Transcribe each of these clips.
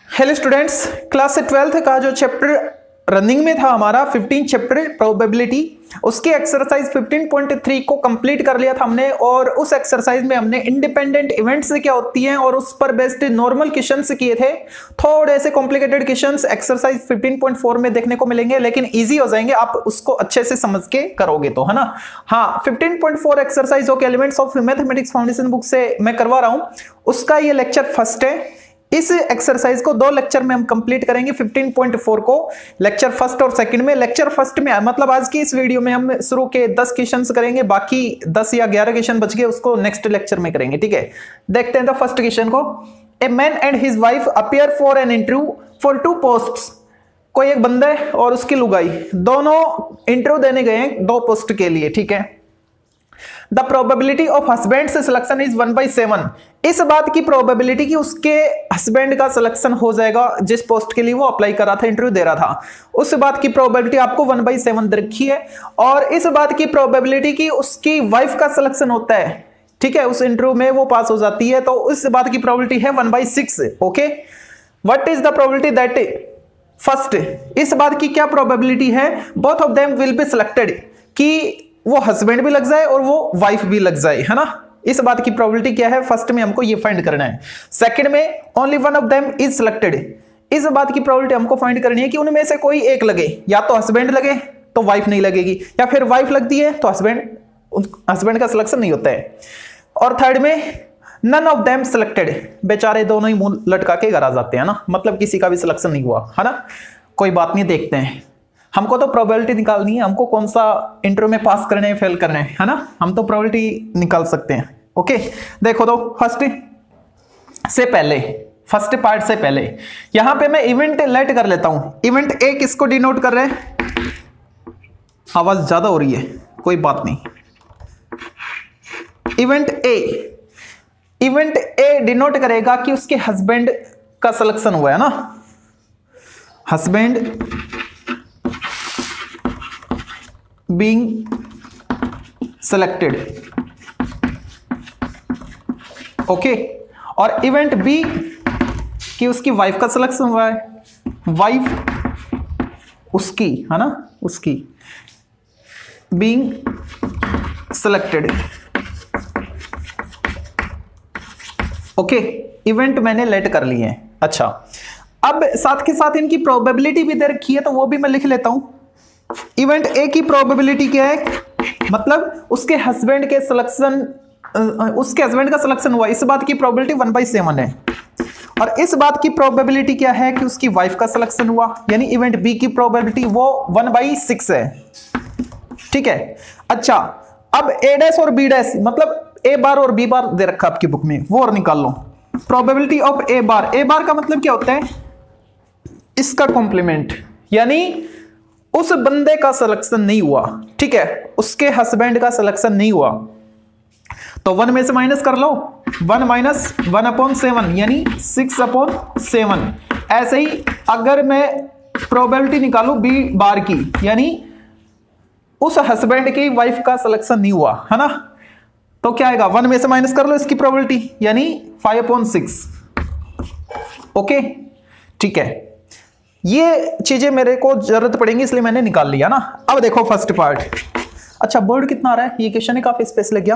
Hello students, class 12th का जो chapter running में था हमारा 15 चैप्टर प्रोबेबिलिटी, उसके एक्सरसाइज 15.3 को कंप्लीट कर लिया था हमने। और उस एक्सरसाइज में हमने इंडिपेंडेंट इवेंट्स क्या होती हैं और उस पर बेस्ड नॉर्मल क्वेश्चंस किए थे। थोड़े से कॉम्प्लिकेटेड क्वेश्चंस एक्सरसाइज 15.4 में देखने को मिलेंगे, लेकिन इजी हो जाएंगे आप उसको अच्छे से समझ के करोगे तो, है ना। हाँ, 15.4 एक्सरसाइज के elements of mathematics foundation book से मैं करवा रहा हूं, उसका ये लेक्चर फर्स्ट है। इस एक्सरसाइज को 2 लेक्चर में हम कंप्लीट करेंगे। 15.4 को लेक्चर फर्स्ट और सेकंड में। लेक्चर फर्स्ट में मतलब आज की इस वीडियो में हम शुरू के 10 क्वेश्चंस करेंगे, बाकी 10 या 11 क्वेश्चन बच गए उसको नेक्स्ट लेक्चर में करेंगे, ठीक है। देखते हैं तो फर्स्ट क्वेश्चन को। A man and his wife appear for an interview for 2 posts. कोई एक बंदा है और उसकी लुगाई दोनों इंटरव्यू देने गए हैं 2 पोस्ट के लिए, ठीक है। The probability of husband selection is 1/7। इस बात की प्रोबेबिलिटी कि उसके हस्बैंड का सिलेक्शन हो जाएगा जिस पोस्ट के लिए वो अप्लाई कर रहा था, इंटरव्यू दे रहा था, उस बात की प्रोबेबिलिटी आपको 1/7 दे रखी है। और इस बात की प्रोबेबिलिटी कि उसकी वाइफ का सिलेक्शन होता है, ठीक है, उस इंटरव्यू में वो पास हो जाती है, तो उस बात की प्रोबेबिलिटी है 1/6। Okay, what is the probability that first, इस बात की क्या प्रोबेबिलिटी है both of them will be selected, कि वो हस्बैंड भी लग जाए और वो वाइफ भी लग जाए, है ना। इस बात की प्रोबेबिलिटी क्या है फर्स्ट में हमको ये फाइंड करना है। सेकंड में only one of them is selected, इस बात की प्रोबेबिलिटी हमको फाइंड करनी है कि उनमें से कोई एक लगे, या तो हस्बैंड लगे तो वाइफ नहीं लगेगी, या फिर वाइफ लगती है तो हस्बैंड का सिलेक्शन नहीं होता है। और थर्ड में नन ऑफ देम सिलेक्टेड, बेचारे दोनों ही मुंह लटका के घर आ जाते हैं ना, मतलब किसी का भी सिलेक्शन नहीं हुआ, है ना। कोई बात नहीं, देखते हैं। हमको तो प्रोबेबिलिटी निकालनी है, हमको कौन सा इंटरव्यू में पास करने है फेल करने है ना, हम तो प्रोबेबिलिटी निकाल सकते हैं। ओके, देखो तो फर्स्ट से पहले, फर्स्ट पार्ट से पहले यहां पे मैं इवेंट लेट कर लेता हूं। इवेंट ए किसको डिनोट कर रहे हैं, आवाज ज्यादा हो रही है, कोई बात नहीं। इवेंट ए डिनोट करेगा कि उसके हस्बैंड का सिलेक्शन हुआ है ना, हस्बैंड being selected, ओके। और इवेंट बी कि उसकी वाइफ का सिलेक्शन हुआ है, वाइफ उसकी, है ना, उसकी being selected, ओके। इवेंट मैंने लेट कर लिए हैं। अच्छा, अब साथ के साथ इनकी प्रोबेबिलिटी भी दे रखी है, तो वो भी मैं लिख लेता हूं। इवेंट ए की प्रोबेबिलिटी क्या है, मतलब उसके हस्बैंड का सिलेक्शन हुआ, इस बात की प्रोबेबिलिटी 1/7 है। और इस बात की प्रोबेबिलिटी क्या है कि उसकी वाइफ का सिलेक्शन हुआ, यानी इवेंट बी की प्रोबेबिलिटी वो 1/6 है, ठीक है। अच्छा, अब ए डैश और बी डैश, मतलब ए बार और बी बार दे रखा आपकी बुक में, वो और निकाल लो। प्रोबेबिलिटी ऑफ ए बार, ए बार का मतलब क्या होता है, इसका कॉम्प्लीमेंट, यानी उस बंदे का सिलेक्शन नहीं हुआ, ठीक है, उसके हस्बैंड का सिलेक्शन नहीं हुआ, तो 1 में से माइनस कर लो, 1 माइनस 1/7 यानी 6/7। ऐसे ही अगर मैं प्रोबेबिलिटी निकालू बी बार की, यानी उस हस्बैंड की वाइफ का सिलेक्शन नहीं हुआ, है ना, तो क्या आएगा, 1 में से माइनस कर लो इसकी प्रोबेबिलिटी, यानी 5/6। ओके, ठीक है, ये चीजें मेरे को जरूरत पड़ेंगी इसलिए मैंने निकाल लिया ना। अब देखो फर्स्ट पार्ट। अच्छा, बोर्ड कितना आ रहा है, ये क्वेश्चन है काफी स्पेस लग गया,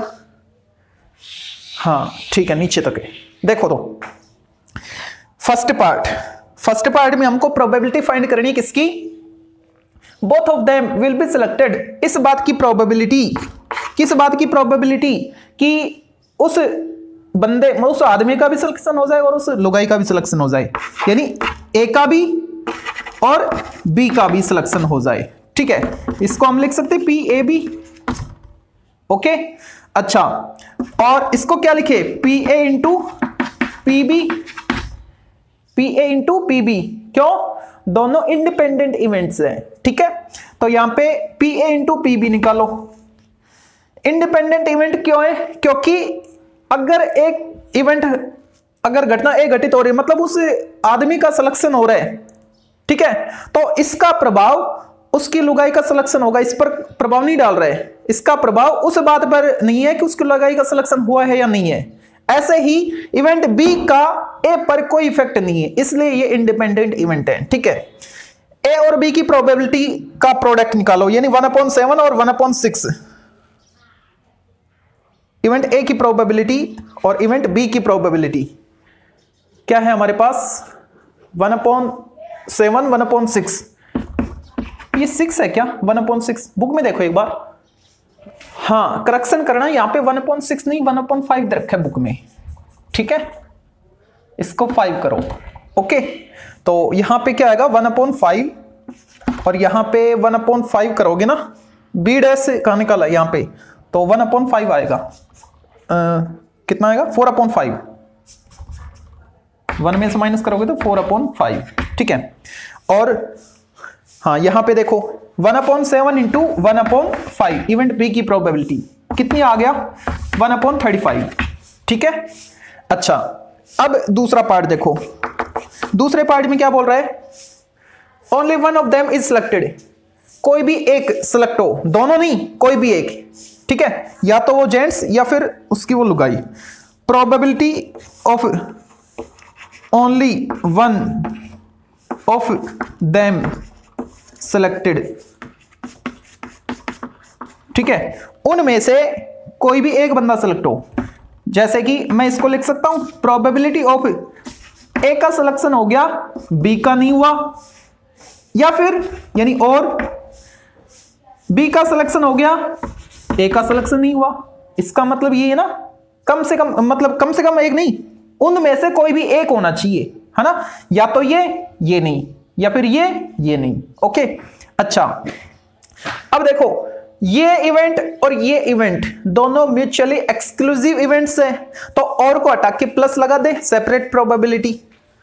हाँ ठीक है, नीचे तक है। देखो तो फर्स्ट पार्ट में हमको प्रोबेबिलिटी फाइंड करनी है किसकी, both of them will be selected. इस बात की प्रोबेबिलिटी, किस बात की प्रोबेबिलिटी कि उस बंदे, उस आदमी का भी सिलेक्शन हो जाए और उस लुगाई का भी सिलेक्शन हो जाए, यानी ए का भी और बी का भी सिलेक्शन हो जाए, ठीक है। इसको हम लिख सकते हैं पी ए बी, ओके। अच्छा, और इसको क्या लिखे, P A into P B, P A into P B, क्यों, दोनों इंडिपेंडेंट इवेंट्स हैं, ठीक है। तो यहां पे P A into P B निकालो। इंडिपेंडेंट इवेंट क्यों है, क्योंकि अगर एक इवेंट, अगर घटना ए घटित हो रही है, मतलब उस आदमी का सिलेक्शन हो रहा है, ठीक है, तो इसका प्रभाव उसकी लुगाई का सिलेक्शन होगा, इस पर प्रभाव नहीं डाल रहे, इसका प्रभाव उस बात पर नहीं है कि उसकी लुगाई का सिलेक्शन हुआ है या नहीं है, ऐसे ही इवेंट बी का ए पर कोई इफेक्ट नहीं है, इसलिए ये इंडिपेंडेंट इवेंट है। ठीक है, ए और बी की प्रोबेबिलिटी का प्रोडक्ट निकालो, यानी 1/7 और 1/6। इवेंट ए की प्रोबेबिलिटी और इवेंट बी की प्रोबेबिलिटी क्या है हमारे पास? 1/7 1/6। ये 6 है क्या? 1/6 बुक में देखो एक बार। हाँ, करेक्शन करना, यहां पे 1/6 नहीं 1/5 दे रखा है बुक में। ठीक है, इसको 5 करो। ओके, तो यहां पे क्या आएगा? 1/5 और यहां पे 1/5 करोगे ना, बी डैश कहां निकाला यहां पे, तो 1/5 आएगा। कितना आएगा? 4/5। 1 में से माइनस करोगे तो 4/5। ठीक है, और हाँ यहां पे देखो 1/7 इंटू 1/5 इवेंट बी की प्रोबेबिलिटी कितनी आ गया? 1/35। ठीक है, अच्छा अब दूसरा पार्ट देखो। दूसरे पार्ट में क्या बोल रहा है? Only one of them is selected. कोई भी एक सिलेक्ट हो, दोनों नहीं, कोई भी एक। ठीक है, या तो वो जेंट्स या फिर उसकी वो लुगाई। Probability of only one of them selected. ठीक है, उनमें से कोई भी एक बंदा सिलेक्ट हो। जैसे कि मैं इसको लिख सकता हूं, प्रोबेबिलिटी ऑफ ए का सिलेक्शन हो गया, बी का नहीं हुआ, या फिर यानी और बी का सिलेक्शन हो गया, ए का सिलेक्शन नहीं हुआ। इसका मतलब ये है ना, कम से कम, मतलब कम से कम एक नहीं, उनमें से कोई भी एक होना चाहिए, है ना? या तो ये नहीं, या फिर ये नहीं। ओके, अच्छा अब देखो, ये इवेंट और ये इवेंट दोनों म्यूचुअली एक्सक्लूसिव इवेंट्स हैं, तो और को हटा के प्लस लगा दे, separate probability.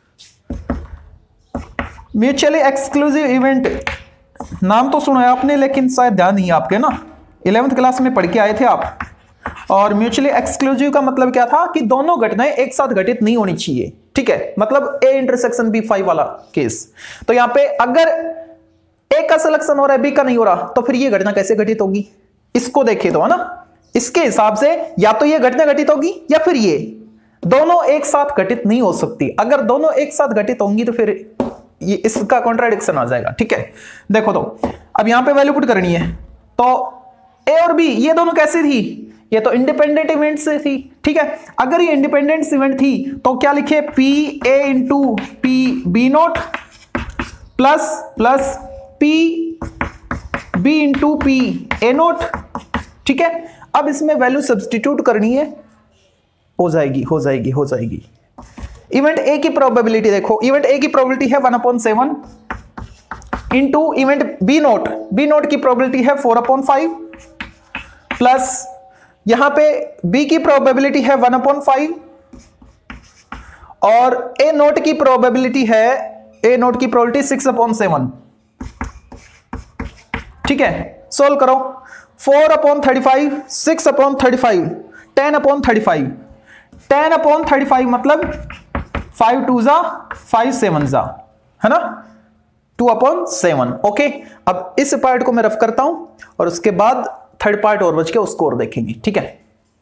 Mutually exclusive event नाम तो सुना है आपने, लेकिन शायद ध्यान नहीं है आपके ना, 11th क्लास में पढ़ के आए थे आप। और म्यूचुअली एक्सक्लूसिव का मतलब क्या था? कि दोनों घटनाएं एक साथ घटित नहीं होनी चाहिए। ठीक है, मतलब ए इंटरसेक्शन बी 5 वाला केस। तो यहां पे अगर ए का सिलेक्शन हो रहा है, बी का नहीं हो रहा, तो फिर ये घटना कैसे घटित होगी? इसको देखे तो, है ना? इसके हिसाब से या तो ये घटना घटित होगी या फिर ये, दोनों एक साथ घटित नहीं हो सकती। अगर दोनों एक साथ घटित होंगी तो फिर ये इसका कॉन्ट्राडिक्शन आ जाएगा। ठीक है, देखो तो अब यहां पे वैल्यू पुट करनी है, तो ए और बी ये दोनों कैसे थी? ये तो इंडिपेंडेंट इवेंट से थी। ठीक है, अगर ये इंडिपेंडेंट इवेंट थी तो क्या लिखे? P A into P B not plus P B into P A not. ठीक है, अब इसमें वैल्यू सब्सटीट्यूट करनी है, हो जाएगी। इवेंट ए की प्रोबेबिलिटी देखो, इवेंट ए की प्रोबेबिलिटी है 1/7 इंटू इवेंट बी नोट की प्रोबेबिलिटी है 4/5 प्लस यहां पे बी की प्रोबेबिलिटी है 1/5 और ए नोट की प्रोबेबिलिटी 6/7। ठीक है, सोल्व करो। 4/35 6/35 10/35 10/35 मतलब 5 2 जा 5 7 जा, है ना? 2/7। ओके, अब इस पार्ट को मैं रफ करता हूं और उसके बाद थर्ड पार्ट और बच के उसको और देखेंगे। ठीक है,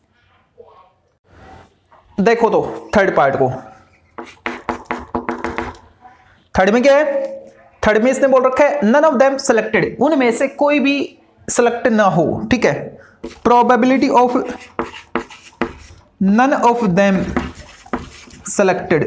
देखो तो थर्ड पार्ट को। थर्ड में क्या है? थर्ड में इसने बोल रखा है नन ऑफ देम सिलेक्टेड, उनमें से कोई भी सिलेक्ट ना हो। ठीक है, probability of none of them selected,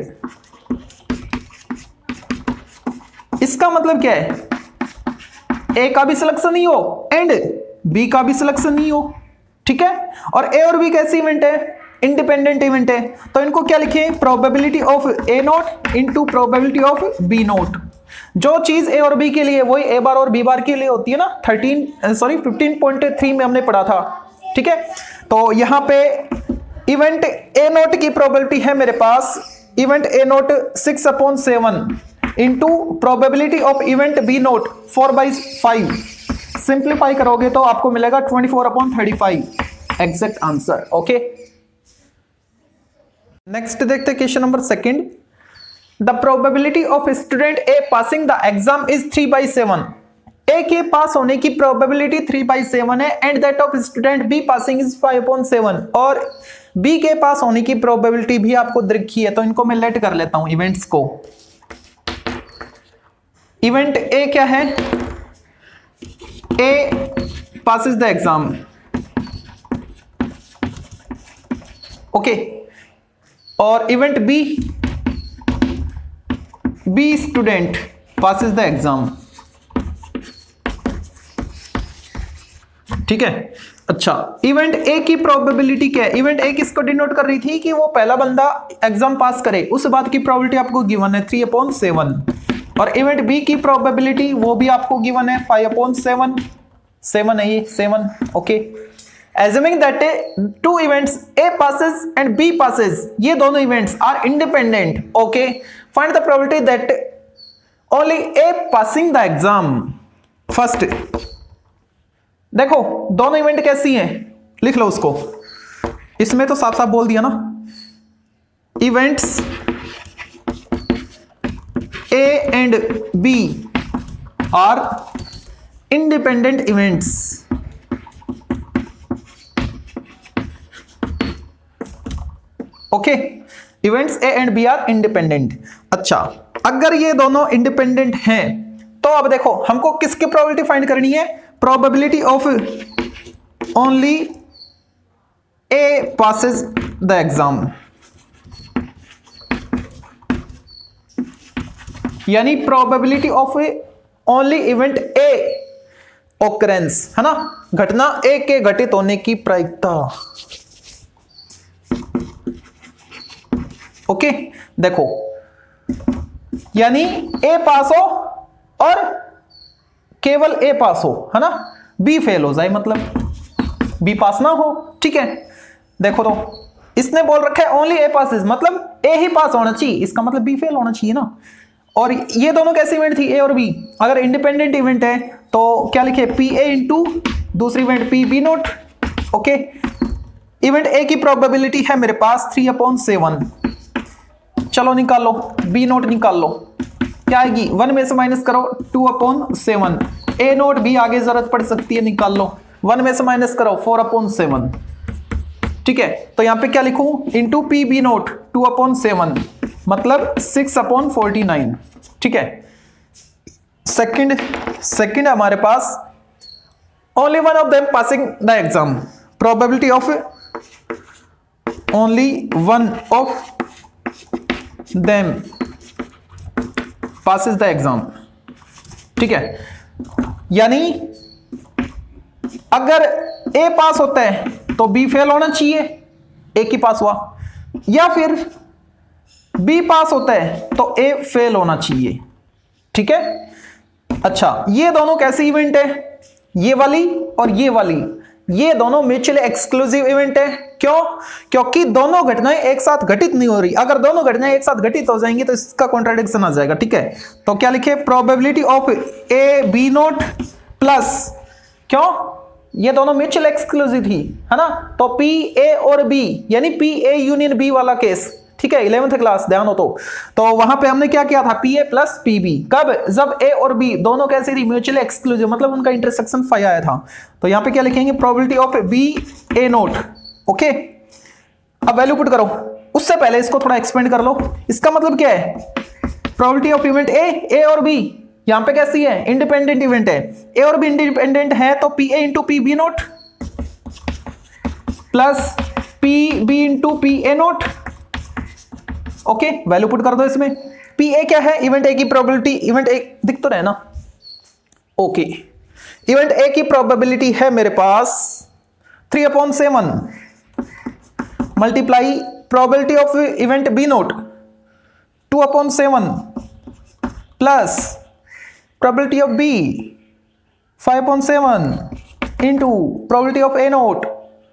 इसका मतलब क्या है? ए का भी सिलेक्शन नहीं हो एंड बी का भी सिलेक्शन नहीं हो। ठीक है, और ए और बी कैसी इवेंट है? इंडिपेंडेंट इवेंट है, तो इनको क्या लिखें? Probability of A not into probability of B not. जो चीज ए और बी के लिए वही ए बार और बी बार के लिए होती है ना, 15.3 में हमने पढ़ा था। ठीक है, तो यहां पे इवेंट ए नोट की प्रोबेबिलिटी है मेरे पास, event A not 6/7 into probability of event B not 4/5। Simplify करोगे तो आपको मिलेगा 24/35 एग्जैक्ट आंसर। ओके, नेक्स्ट देखते question number 2। The probability of student A passing the exam is 3/7। A के पास होने की प्रोबेबिलिटी 3/7 है and that of student B passing is 5/7। और बी के पास होने की प्रोबेबिलिटी भी आपको दिखी है, तो इनको मैं लेट कर लेता हूं इवेंट्स को। इवेंट ए क्या है? A passes the exam, okay. और event B student passes the exam, ठीक है। अच्छा, इवेंट ए की प्रोबेबिलिटी क्या है? इवेंट ए किसको डिनोट कर रही थी कि वो पहला बंदा एग्जाम पास करे, उस बात की प्रोबेबिलिटी आपको गिवन है 3/7। और इवेंट बी की प्रोबेबिलिटी वो भी आपको गिवन है 5/7, 7 है ये 7, okay. Assuming that two events A passes and B passes, ये दोनों events are independent, okay, find the probability that only A passing the exam first। देखो दोनों इवेंट कैसी हैं, लिख लो उसको, इसमें तो साफ साफ बोल दिया ना, events A and B are independent events, okay. Events A and B are independent. अच्छा, अगर ये दोनों इंडिपेंडेंट हैं तो अब देखो हमको किसकी प्रोबेबिलिटी फाइंड करनी है? Probability of only A passes the exam, यानी probability of only event A occurrence, है ना, घटना ए के घटित होने की प्रायिकता, ओके। देखो यानी ए पास हो और केवल ए पास हो, है ना, बी फेल हो जाए, मतलब बी पास ना हो, ठीक है। देखो तो इसने बोल रखा है ओनली ए पासेस, मतलब ए ही पास होना चाहिए, इसका मतलब बी फेल होना चाहिए ना। और ये दोनों कैसे इवेंट थी, ए और बी? अगर इंडिपेंडेंट इवेंट है तो क्या लिखे? पी ए इंटू दूसरी event P B not, okay. Event A की प्रोबेबिलिटी है मेरे पास 3/7, चलो निकाल लो, बी नोट निकाल लो, क्या आएगी? 1 में से माइनस करो 2/7, ए नोट भी आगे जरूरत पड़ सकती है, निकाल लो, 1 में से माइनस करो 4/7, ठीक है। तो यहां पे क्या लिखूं? इंटू पी बी नोट 2/7, मतलब 6/49, ठीक है। सेकंड हमारे पास only one of them passing the exam, probability of only one of them passes the exam, ठीक है। यानी अगर ए पास होता है तो बी फेल होना चाहिए, ए की पास हुआ, या फिर बी पास होता है तो ए फेल होना चाहिए, ठीक है। अच्छा, ये दोनों कैसे इवेंट है? ये वाली और ये वाली, ये दोनों म्यूचुअली एक्सक्लूसिव इवेंट है। क्यों? क्योंकि दोनों घटनाएं एक साथ घटित नहीं हो रही। अगर दोनों घटनाएं एक साथ घटित हो जाएंगी तो इसका कॉन्ट्राडिक्शन आ जाएगा, ठीक है। तो क्या लिखे? Probability of A B not plus, क्यों? ये दोनों म्यूचुअल एक्सक्लूसिव थी, है ना, तो पी ए और बी, यानी पी ए यूनियन बी वाला केस, ठीक है, 11th क्लास, ध्यान हो तो वहां पे हमने क्या किया था? P A plus P B, कब? जब ए और बी दोनों कैसी थी? म्यूचुअली एक्सक्लूसिव, मतलब उनका इंटरसेक्शन 5 आया था। तो यहां पे क्या लिखेंगे? Probability of B A not, okay. अब वैल्यू पुट करो, उससे पहले इसको थोड़ा एक्सपेंड कर लो। इसका मतलब क्या है? प्रोबेबिलिटी ऑफ इवेंट ए और बी यहां पे कैसी है? इंडिपेंडेंट इवेंट है, ए और बी इंडिपेंडेंट है, तो P A into P B not plus P B into P A not, okay. Value put कर दो इसमें। पी ए क्या है? इवेंट ए की प्रोबेबिलिटी, इवेंट ए दिख तो रहे ना, ओके। इवेंट ए की प्रोबेबिलिटी है मेरे पास 3/7 multiply probability of event B not 2/7 plus probability of B 5/7 into probability of A not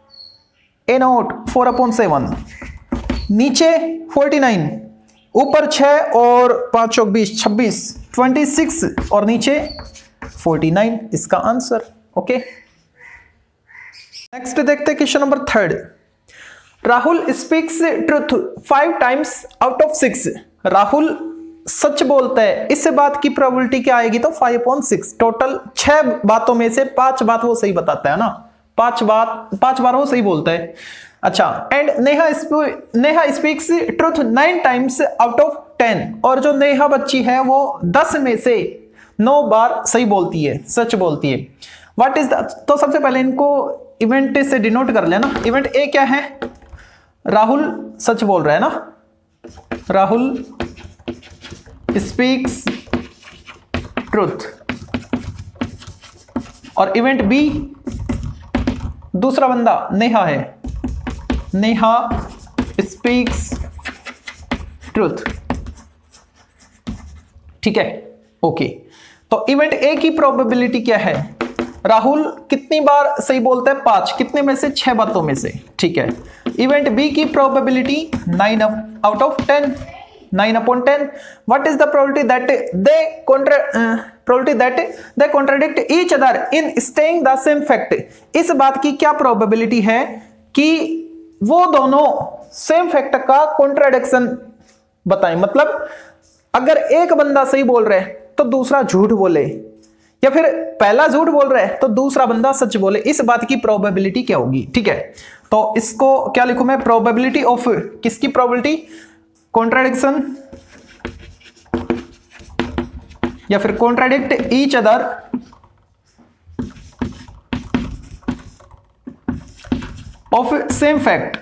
4/7, नीचे 49, ऊपर 6 और 5 × 20 26, 26 और नीचे 49, इसका आंसर, ओके। नेक्स्ट देखते हैं question number 3। Rahul speaks truth 5 times out of 6। Rahul सच बोलता है, इससे बात की प्रोबेबिलिटी क्या आएगी? तो 5/6। टोटल 6 बातों में से 5 बात वो सही बताता है ना, 5 बार वो सही बोलता है। अच्छा, and Neha speaks truth 9 times out of 10, और जो नेहा बच्ची है वो 10 में से 9 बार सही बोलती है, सच बोलती है। व्हाट इज द, तो सबसे पहले इनको इवेंट से डिनोट कर लेना। इवेंट ए क्या है? राहुल सच बोल रहा है ना, राहुल स्पीक्स ट्रुथ। और इवेंट बी, दूसरा बंदा नेहा है, नेहा स्पीक्स ट्रुथ। ठीक है, ओके। तो इवेंट ए की प्रोबेबिलिटी क्या है? राहुल कितनी बार सही बोलता है? 5, कितने में से? 6 बातों में से। ठीक है। इवेंट बी की probability 9 out of 10, 9 upon 10। What is the probability that they contradict each other in staying the same fact. इस बात की क्या प्रोबेबिलिटी है कि वो दोनों सेम फैक्ट का कॉन्ट्राडिक्शन बताएं। मतलब अगर एक बंदा सही बोल रहा है तो दूसरा झूठ बोले, या फिर पहला झूठ बोल रहा है तो दूसरा बंदा सच बोले, इस बात की प्रोबेबिलिटी क्या होगी? ठीक है, तो इसको क्या लिखूं मैं? प्रोबेबिलिटी ऑफ किसकी प्रोबेबिलिटी? कॉन्ट्राडिक्शन या फिर contradict each other of same fact.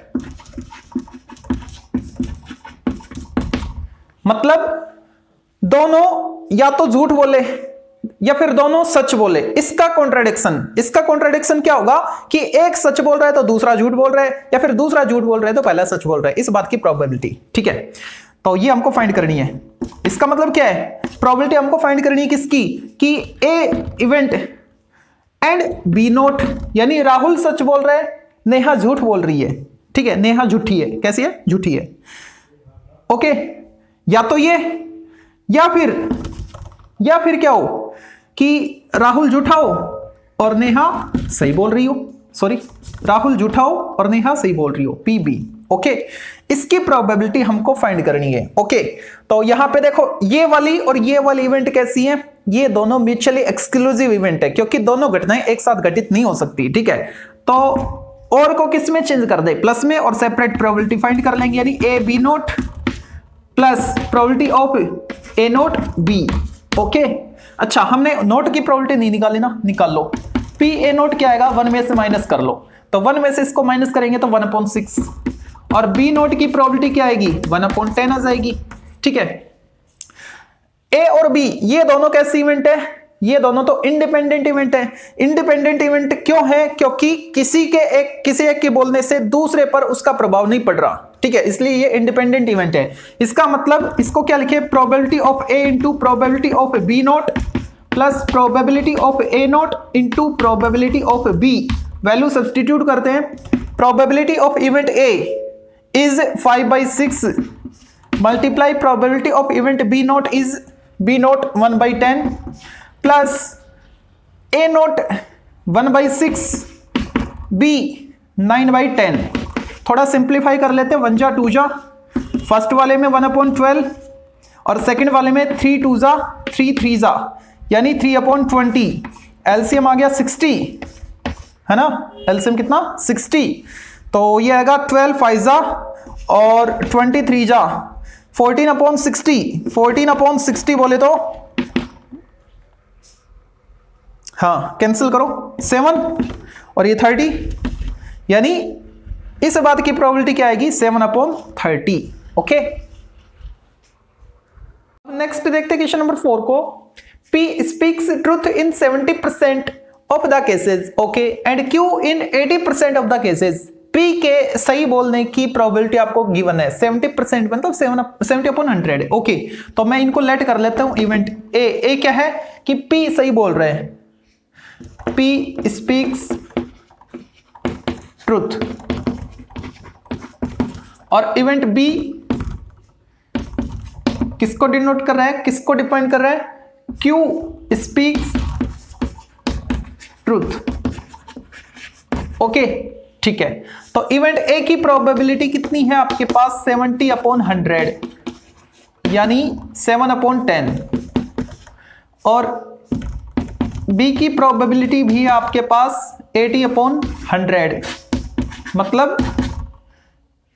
मतलब दोनों या तो झूठ बोले या फिर दोनों सच बोले। इसका कॉन्ट्राडिक्शन क्या होगा कि एक सच बोल रहा है तो दूसरा झूठ बोल रहा है, या फिर दूसरा झूठ बोल रहा है तो पहला सच बोल रहा है। इस बात की प्रोबेबिलिटी। ठीक है, तो ये हमको फाइंड करनी है। इसका मतलब क्या है? प्रोबेबिलिटी हमको फाइंड करनी है किसकी? कि A event and B not, यानी राहुल सच बोल रहा है, नेहा झूठ बोल रही है। ठीक है, नेहा झूठी है। कैसी है? झूठी है। ओके, या तो ये या फिर क्या हो कि राहुल झूठा हो और नेहा सही बोल रही हो। सॉरी, राहुल झूठा हो और नेहा सही बोल रही हो, पीबी। ओके, इसकी प्रोबेबिलिटी हमको फाइंड करनी है। ओके, तो यहां पे देखो ये वाली और ये वाली इवेंट कैसी है? ये दोनों म्यूचुअली एक्सक्लूसिव इवेंट है, क्योंकि दोनों घटनाएं एक साथ घटित नहीं हो सकती। ठीक है, तो और को किस में चेंज कर दे? प्लस में, और सेपरेट प्रोबेबिलिटी फाइंड कर लेंगे, यानी A B not plus probability of A not B. Okay, अच्छा, हमने नोट की प्रोबेबिलिटी नहीं निकाली ना, निकाल लो। पी ए नोट क्या आएगा? 1 में से माइनस कर लो, तो 1 में से इसको माइनस करेंगे तो 1/6। और बी नोट की प्रोबेबिलिटी क्या आएगी? 1/10 आ जाएगी। ठीक है, ए और बी ये दोनों कैसे इवेंट है? ये दोनों तो इंडिपेंडेंट इवेंट है। इंडिपेंडेंट इवेंट क्यों है? क्योंकि किसी एक के बोलने से दूसरे पर उसका प्रभाव नहीं पड़ रहा। ठीक है, इसलिए ये इंडिपेंडेंट इवेंट है। इसका मतलब इसको क्या लिखे? Probability of A into probability of B not plus probability of A not into probability of B. Value substitute करते हैं। Probability of event A is 5/6 multiply probability of event B not is B not 1/10 plus A not 1/6 B 9/10। थोड़ा simplify कर लेते हैं। 1 जा 2 जा, first वाले में 1/12 और सेकंड वाले में 3 2 जा 3 3 जा, यानी 3/20। एलसीएम आ गया 60, है ना? एलसीएम कितना? 60। तो ये आएगा 12 5 जा और 23 जा 14/60। 14/60 बोले तो हाँ, कैंसिल करो 7 और ये 30, यानी इस बात की प्रोबेबिलिटी क्या आएगी? 7/30। ओके, नेक्स्ट देखते हैं क्वेश्चन नंबर 4 को। P speaks truth in 70% of the cases, okay, and Q in 80% of the cases. P के सही बोलने की प्रोबेबिलिटी आपको गिवन है 70%, मतलब 70/100। ओके, तो मैं इनको लेट कर लेता हूं। इवेंट ए क्या है कि P सही बोल रहे हैं, P स्पीक्स ट्रुथ। और इवेंट बी किसको डिनोट कर रहा है? किसको डिफाइन कर रहा है? Q speaks truth. ओके, ठीक है, तो इवेंट ए की प्रोबेबिलिटी कितनी है आपके पास? 70/100, यानी 7/10। और बी की प्रोबेबिलिटी भी है आपके पास 80/100, मतलब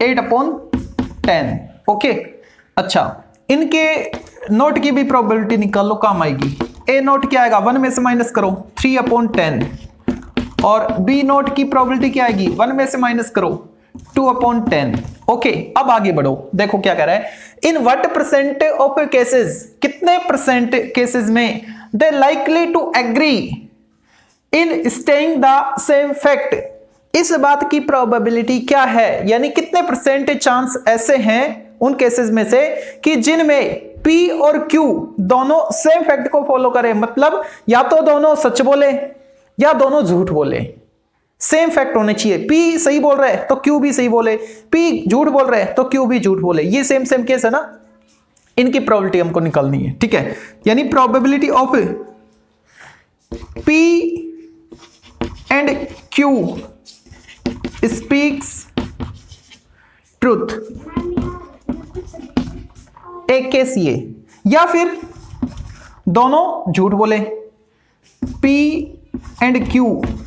8/10। ओके, अच्छा इनके नोट की भी प्रोबेबिलिटी निकालो, काम आएगी। ए नोट क्या आएगा, 1 में से माइनस करो 3/10, और बी नोट की प्रोबेबिलिटी क्या आएगी, 1 में से माइनस करो 2/10। ओके, अब आगे बढ़ो, देखो क्या कह रहा है, in what percent of cases, कितने परसेंट केसेस में they likely to agree in staying the same fact, इस बात की प्रोबेबिलिटी क्या है, यानी कितने परसेंट चांस ऐसे हैं उन केसेस में से कि जिनमें P और Q दोनों सेम फैक्ट को फॉलो करें, मतलब या तो दोनों सच बोले या दोनों झूठ बोले, सेम फैक्ट होने चाहिए। P सही बोल रहा है तो Q भी सही बोले, P झूठ बोल रहा है तो Q भी झूठ बोले, ये सेम सेम केस है ना, इनकी प्रोबेबिलिटी हमको निकालनी है। ठीक है, यानी probability of P and Q speaks truth, एक केस ये, या फिर दोनों झूठ बोले, P and Q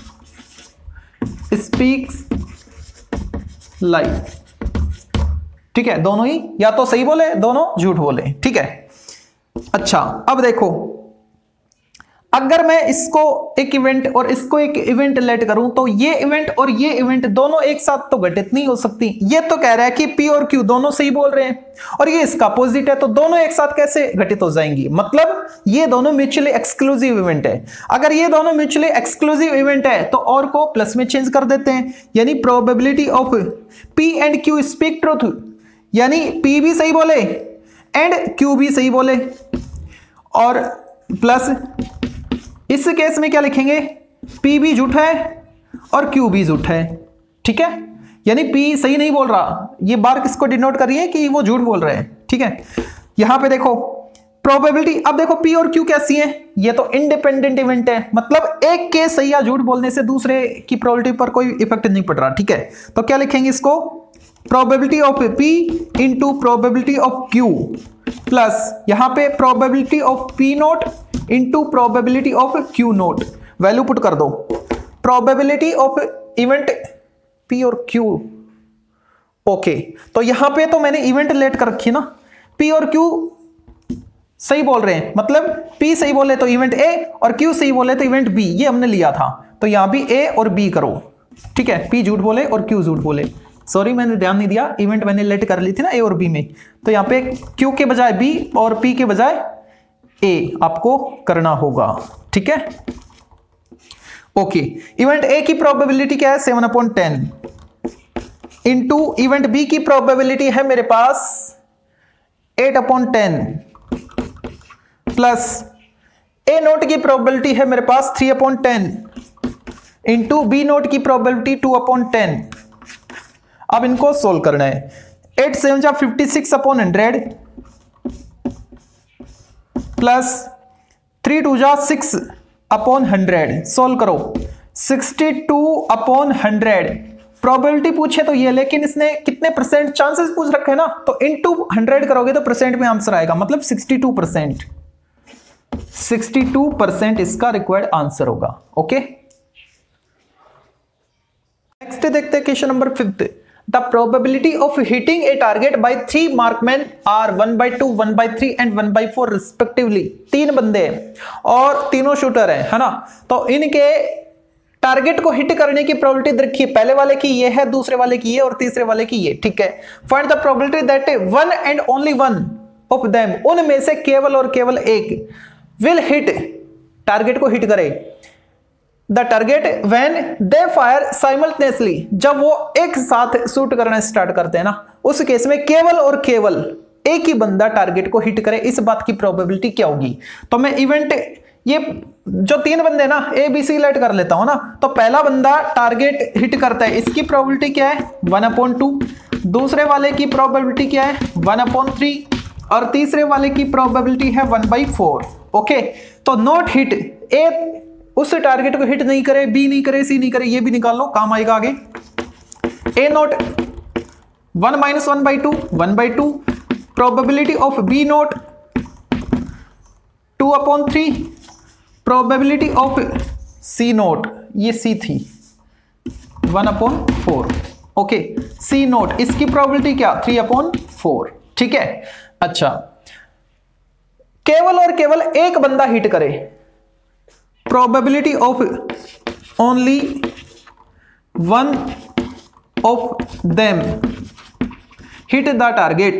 speaks lie. ठीक है, दोनों ही या तो सही बोले दोनों झूठ बोले। ठीक है, अच्छा अब देखो, अगर मैं इसको एक इवेंट और इसको एक इवेंट लेट करूं तो ये इवेंट और ये इवेंट दोनों एक साथ तो घटित नहीं हो सकती। ये तो कह रहा है कि P और Q दोनों सही बोल रहे हैं और ये इसका अपोजिट है, तो दोनों एक साथ कैसे घटित हो जाएंगी, मतलब ये दोनों म्यूचुअली एक्सक्लूसिव इवेंट है। अगर ये दोनों म्यूचुअली एक्सक्लूसिव इवेंट है तो और को प्लस में चेंज कर देते हैं, यानी probability of P and Q speak truth, यानी P भी सही बोले एंड Q भी सही बोले, और प्लस इस केस में क्या लिखेंगे, P भी झूठा है और Q भी झूठा है। ठीक है, यानी P सही नहीं बोल रहा, ये बार किसको डिनोट कर रही है कि वो झूठ बोल रहे हैं। ठीक है, यहां पे देखो प्रोबेबिलिटी, अब देखो P और Q कैसी है, ये तो इंडिपेंडेंट इवेंट है, मतलब एक के सही या झूठ बोलने से दूसरे की प्रोबेबिलिटी पर कोई इफेक्ट नहीं पड़ रहा। ठीक है, तो क्या लिखेंगे इसको, probability of P into probability of Q plus यहां पे probability of P not into probability of Q not, value put कर दो, प्रोबेबिलिटी ऑफ इवेंट P और Q। ओके, तो यहां पे तो मैंने इवेंट लेट कर रखी ना, P और Q सही बोल रहे हैं, मतलब P सही बोले तो इवेंट A और Q सही बोले तो इवेंट B, ये हमने लिया था, तो यहां भी A और B करो। ठीक है, P झूठ बोले और Q झूठ बोले, सॉरी मैंने ध्यान नहीं दिया, इवेंट मैंने लेट कर ली थी ना A और B में, तो यहां पे Q के बजाय B और P के बजाय A आपको करना होगा। ठीक है, ओके, इवेंट A की प्रोबेबिलिटी क्या है, 7/10 इंटू इवेंट B की प्रोबेबिलिटी है मेरे पास 8/10 प्लस A नोट की प्रोबेबिलिटी है मेरे पास 3/10 इंटू B नोट की प्रोबेबिलिटी 2/10। अब इनको सोल्व करना है, 8 7 जा 56/100 प्लस 3 2 जा 6/100, सोल्व करो 62/100। प्रोबेबिलिटी पूछे तो ये, लेकिन इसने कितने परसेंट चांसेस पूछ रखे हैं ना, तो इनटू 100 करोगे तो परसेंट में आंसर आएगा, मतलब 62%। 62% इसका रिक्वायर्ड आंसर होगा। ओके, नेक्स्ट देखते हैं question number 5। The probability of hitting a target by 3 markmen are 1/2, 1/3 and 1/4 respectively। 3 बंदे हैं और तीनों शूटर हैं, है ना, तो इनके टारगेट को हिट करने की प्रोबेबिलिटी देखिए, पहले वाले की ये है, दूसरे वाले की ये और तीसरे वाले की ये। ठीक है, find the probability that one and only one of them, उनमें से केवल और केवल एक विल हिट, टारगेट को हिट करे, the target when they fire simultaneously, जब वो एक साथ शूट करना स्टार्ट करते हैं ना, उस केस में केवल और केवल एक ही बंदा टारगेट को हिट करे, इस बात की प्रोबेबिलिटी क्या होगी। तो मैं इवेंट, ये जो 3 बंदे ना A B C लेट कर लेता हूं ना, तो पहला बंदा टारगेट हिट करता है, इसकी प्रोबेबिलिटी क्या है 1/2, दूसरे वाले की प्रोबेबिलिटी क्या है 1/3 और तीसरे वाले की प्रोबेबिलिटी है 1/4। ओके, तो नॉट हिट, ए उस टारगेट को हिट नहीं करे, B नहीं करे, C नहीं करे, ये भी निकाल लो, काम आएगा आगे। A not 1 - 1/2, 1/2, probability of B not 2/3, probability of C not, ये C थी 1/4। ओके, सी नोट, इसकी प्रोबेबिलिटी क्या 3/4, ठीक है। अच्छा, केवल और केवल एक बंदा हिट करे, probability of only one of them hit the target,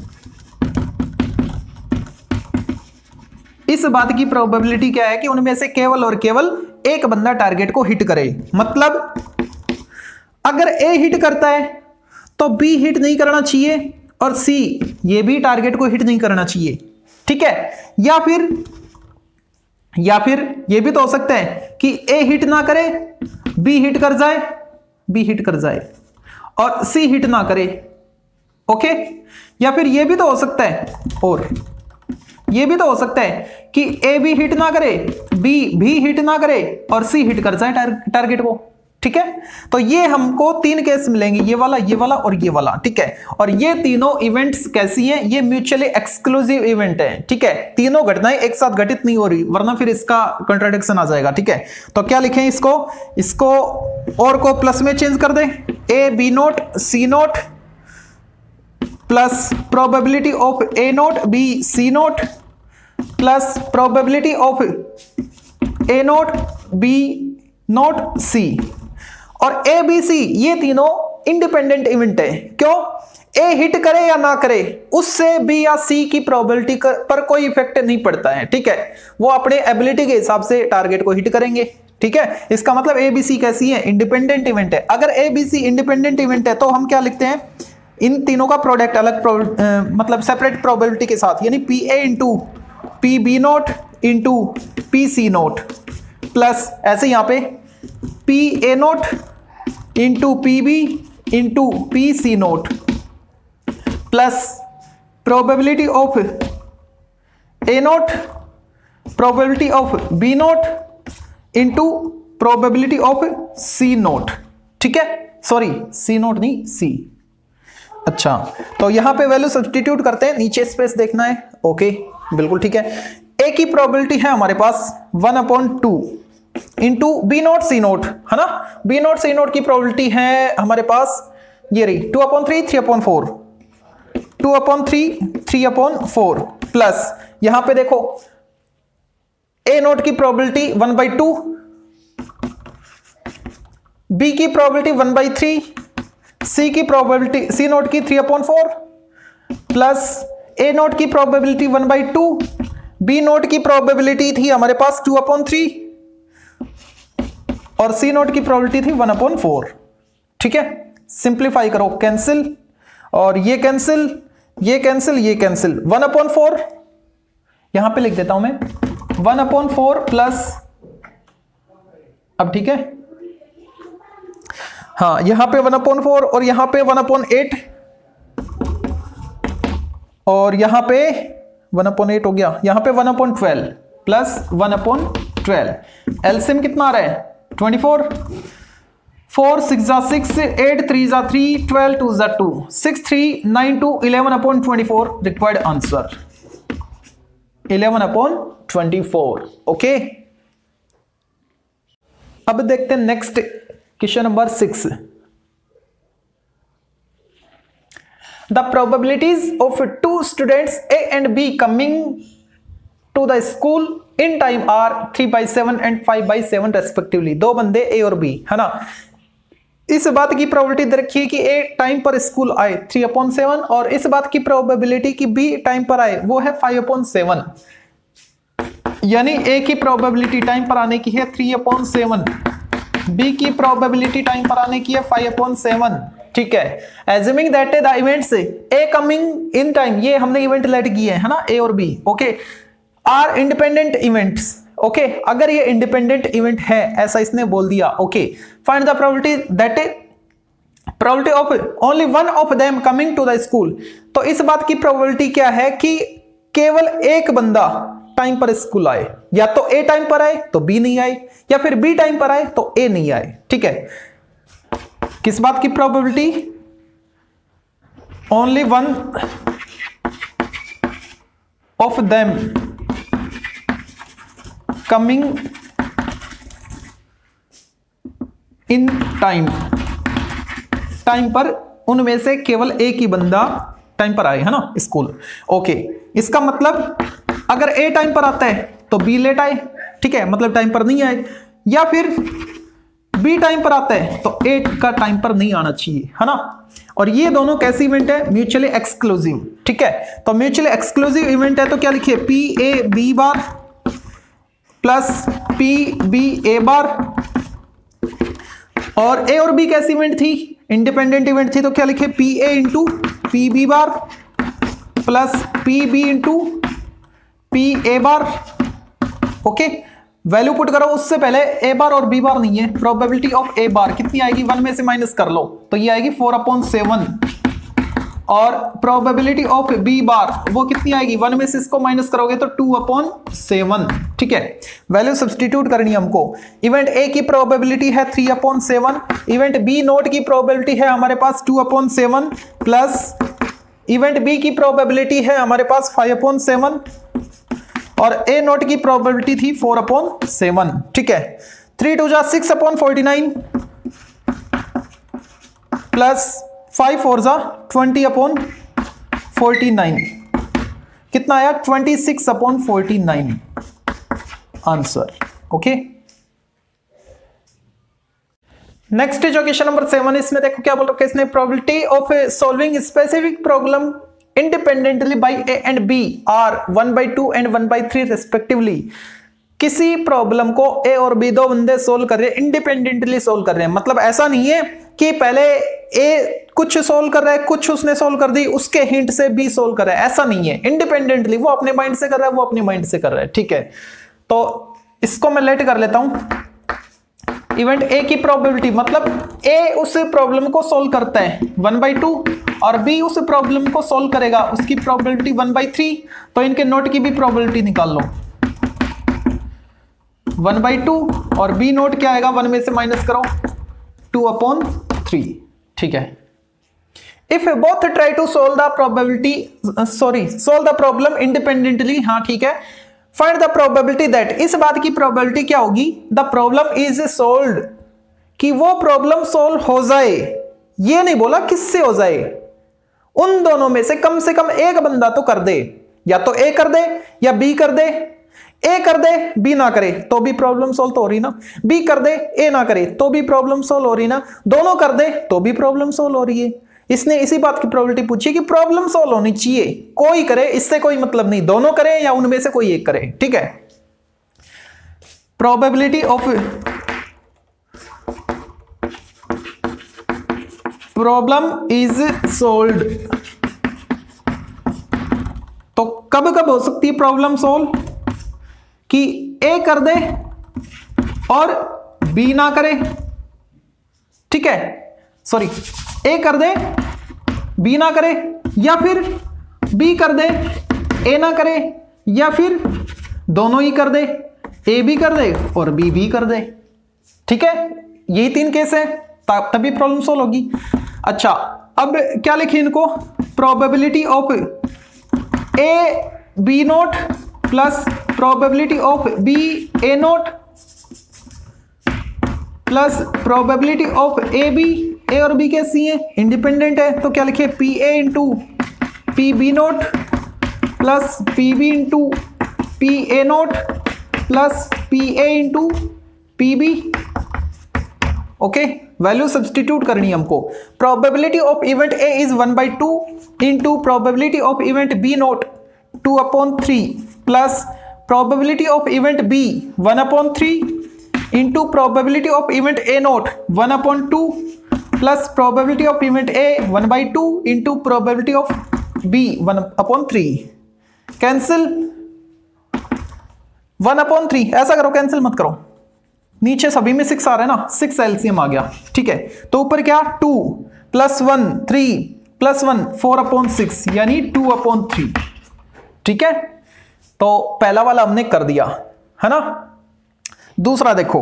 इस बात की प्रोबेबिलिटी क्या है कि उनमें से केवल और केवल एक बंदा टारगेट को हिट करे। मतलब अगर ए हिट करता है तो बी हिट नहीं करना चाहिए और सी ये भी टारगेट को हिट नहीं करना चाहिए, ठीक है। या फिर ये भी तो हो सकता है कि ए हिट ना करे, बी हिट कर जाए और सी हिट ना करे, ओके। या फिर ये भी तो हो सकता है, और ये भी तो हो सकता है कि ए भी हिट ना करे, बी भी हिट ना करे और सी हिट कर जाए टारगेट को, ठीक है। तो ये हमको 3 केस मिलेंगे, ये वाला और ये वाला, ठीक है। और ये तीनों इवेंट्स कैसी हैं, ये म्यूचुअली एक्सक्लूसिव इवेंट है, ठीक है। तीनों घटनाएं एक साथ घटित नहीं हो रही, वरना फिर इसका कंट्राडिक्शन आ जाएगा, ठीक है। तो क्या लिखें इसको और को प्लस में चेंज कर दें, A B not C not plus probability of A not B C not plus probability of A not B not C. और ए बी सी ये तीनों इंडिपेंडेंट इवेंट है। क्यों? ए हिट करे या ना करे उससे बी या सी की प्रोबेबिलिटी पर कोई इफेक्ट नहीं पड़ता है, ठीक है। वो अपने एबिलिटी के हिसाब से टारगेट को हिट करेंगे, ठीक है। इसका मतलब ए बी सी कैसी है, इंडिपेंडेंट इवेंट है। अगर A B C independent event है तो हम क्या लिखते हैं, इन तीनों का प्रोडक्ट अलग मतलब सेपरेट प्रोबेबिलिटी के साथ, यानी P A into P B not into P C not plus ऐसे यहां पे P A not into P B into P C not plus probability of A not probability of B not into probability of C not, ठीक है। Sorry C note नहीं सी। अच्छा, तो यहां पे वैल्यू सब्स्टिट्यूट करते हैं, नीचे स्पेस देखना है, ओके बिल्कुल ठीक है। ए की प्रोबेबिलिटी है हमारे पास 1/2 into B not C not, है ना। बी नोट सी नोट की प्रोबेबिलिटी है हमारे पास ये रही 2/3 3/4 2/3 3/4 प्लस यहां पे देखो ए नोट की प्रोबेबिलिटी 1/2, बी की प्रोबेबिलिटी 1/3, सी की प्रोबेबिलिटी सी नोट की 3/4 प्लस ए नोट की प्रोबेबिलिटी 1/2, बी नोट की प्रोबेबिलिटी थी हमारे पास 2/3 और सी नोट की प्रोबेबिलिटी थी 1/4, ठीक है। सिंप्लीफाई करो, कैंसिल और ये कैंसिल ये कैंसिल ये कैंसिल, 1/4 यहां पे लिख देता हूं मैं 1/4 प्लस, अब ठीक है, हाँ यहां पे 1/4 और यहां पे 1/8 और यहां पे 1/8 हो गया, यहां पे 1/12 प्लस 1/12। एलसीएम कितना आ रहा है 24, 4 6 6 8 3 3 12 2 2 6 3 9 2 11/24 रिक्वायर्ड आंसर 11/24, ओके। अब देखते हैं next question number 6। The probabilities of 2 students A and B coming to the school in time are 3/7 and 5/7 respectively। दो बंदे A और B, है ना। इस बात की प्रोबेबिलिटी दे रखी है कि A टाइम पर स्कूल आए 3/7 और इस बात की प्रोबेबिलिटी कि B टाइम पर आए वो है 5/7, यानी A की प्रोबेबिलिटी टाइम पर आने की है 3/7, B की प्रोबेबिलिटी टाइम पर आने की है 5/7, ठीक है। Assuming that the events A coming in time, ये हमने इवेंट लेट किए है ना, ए और B, okay, are independent events, okay. अगर ये इंडिपेंडेंट इवेंट है ऐसा इसने बोल दिया, okay, find the probability that probability of only one of them coming to the school. तो इस बात की प्रोबेबिलिटी क्या है कि केवल एक बंदा टाइम पर स्कूल आए, या तो ए टाइम पर आए तो बी नहीं आए, या फिर बी टाइम पर आए तो ए नहीं आए, ठीक है। किस बात की probability? Only one of them coming in time time पर उनमें से केवल एक ही बंदा टाइम पर आए, है ना, स्कूल। ओके, इसका मतलब अगर ए टाइम पर आता है तो बी लेट आए, ठीक है, मतलब टाइम पर नहीं आए, या फिर बी टाइम पर आता है तो ए का टाइम पर नहीं आना चाहिए, है ना। और ये दोनों कैसे इवेंट है? म्यूचुअली एक्सक्लूसिव, ठीक है। तो म्यूचुअली एक्सक्लूसिव इवेंट है तो क्या लिखिए, P A B bar plus P B A bar. और ए और बी कैसी इवेंट थी? इंडिपेंडेंट इवेंट थी, तो क्या लिखे, P A into P B bar plus P B into P A bar. Okay, value put करो, उससे पहले ए बार और बी बार नहीं है। प्रोबेबिलिटी ऑफ ए बार कितनी आएगी? 1 में से माइनस कर लो तो ये आएगी 4/7। और प्रोबेबिलिटी ऑफ बी बार वो कितनी आएगी? 1 में से इसको माइनस करोगे तो 2/7, ठीक है। वैल्यू सब्स्टिट्यूट करनी है हमको। इवेंट ए की प्रोबेबिलिटी है 3/7, इवेंट बी नोट की प्रोबेबिलिटी है हमारे पास 2/7, प्लस इवेंट बी की प्रोबेबिलिटी है हमारे पास 5/7, और ए नोट की प्रोबेबिलिटी थी 4/7, ठीक है। 3 2 जा 6/49 प्लस 5 4 जा 20/49, कितना आया? 26/49 आंसर। ओके, नेक्स्ट जो क्वेश्चन नंबर 7, इसमें देखो क्या बोल रखा है इसने, probability of solving specific problem independently by A and B are 1/2 and 1/3 respectively. किसी प्रॉब्लम को ए और बी दो बंदे सोल्व कर रहे हैं, इंडिपेंडेंटली सोल्व कर रहे हैं। मतलब ऐसा नहीं है कि पहले ए कुछ सोल्व कर रहा है, कुछ उसने सोल्व कर दी, उसके हिंट से बी सोल्व कर रहा है, ऐसा नहीं है। इंडिपेंडेंटली वो अपने माइंड से कर रहा है, वो अपने माइंड से कर रहा है, ठीक है। तो इसको मैं लेट कर लेता हूं। इवेंट ए की प्रोबेबिलिटी, मतलब ए उस प्रॉब्लम को सोल्व करता है 1/2 और बी उस प्रॉब्लम को सोल्व करेगा, उसकी प्रोबेबिलिटी 1/3। तो इनके नोट की भी प्रोबेबिलिटी निकाल लो। 1/2 और बी नोट क्या आएगा? 1 में से माइनस करो 2/3, ठीक है। If both try to solve the problem independently, हाँ ठीक है, फाइंड द प्रोबेबिलिटी दैट, इस बात की प्रोबेबिलिटी क्या होगी? द प्रॉब्लम इज सोल्व्ड, कि वो प्रॉब्लम सोल्व हो जाए। ये नहीं बोला किससे हो जाए, उन दोनों में से कम एक बंदा तो कर दे, या तो ए कर दे या बी कर दे। ए कर दे बी ना करे तो भी प्रॉब्लम सोल्व तो हो रही ना, बी कर दे ए ना करे तो भी प्रॉब्लम सोल्व हो रही ना, दोनों कर दे तो भी प्रॉब्लम सोल्व हो रही है। इसने इसी बात की प्रोबेबिलिटी पूछी कि प्रॉब्लम सोल्व होनी चाहिए, कोई करे इससे कोई मतलब नहीं, दोनों करे या उनमें से कोई एक करे, ठीक है। Probability of problem is solved, तो कब कब हो सकती है प्रॉब्लम सोल्व? कि ए कर दे और बी ना करे, ठीक है, सॉरी, ए कर दे बी ना करे, या फिर बी कर दे ए ना करे, या फिर दोनों ही कर दे, ए भी कर दे और बी भी कर दे, ठीक है। यही 3 केस है, तभी प्रॉब्लम सोल्व होगी। अच्छा, अब क्या लिखे इनको? Probability of A B not plus probability of B A not plus probability of A B. A और बी कैसी है? इंडिपेंडेंट है, तो क्या लिखे? P A into P B not plus P B into P A not plus P A into P B. Okay, value substitute करनी है हमको। Probability of event A is 1/2 into probability of event B not 2/3 plus probability of event B 1/3 into probability of event A not 1/2 plus probability of event A 1/2 into probability of B 1/3। Cancel 1/3, ऐसा करो, cancel मत करो, नीचे सभी में 6 आ रहा है ना, 6 एलसीएम आ गया, ठीक है। तो ऊपर क्या? 2 + 1 3 + 1 4/6 यानी 2/3, ठीक है। तो पहला वाला हमने कर दिया, है ना। दूसरा देखो,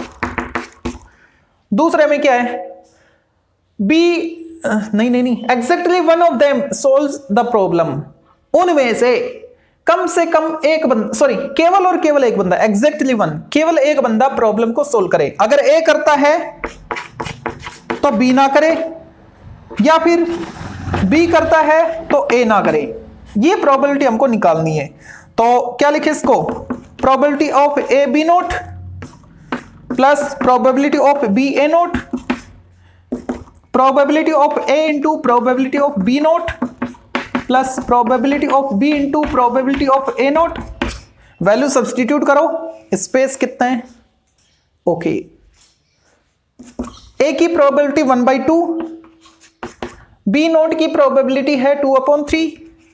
दूसरे में क्या है? बी नहीं, exactly one of them solves the problem. उनमें से कम एक बंदा, सॉरी, केवल और केवल एक बंदा, एग्जैक्टली वन, केवल एक बंदा प्रॉब्लम को सोल्व करे। अगर ए करता है तो बी ना करे, या फिर बी करता है तो ए ना करे, ये प्रोबेबिलिटी हमको निकालनी है। तो क्या लिखे इसको, probability of A B not plus probability of B A not, probability of A into probability of B not plus probability of B into probability of A not. Value substitute करो, space कितना है, okay. A की probability 1/2, B not की probability है 2/3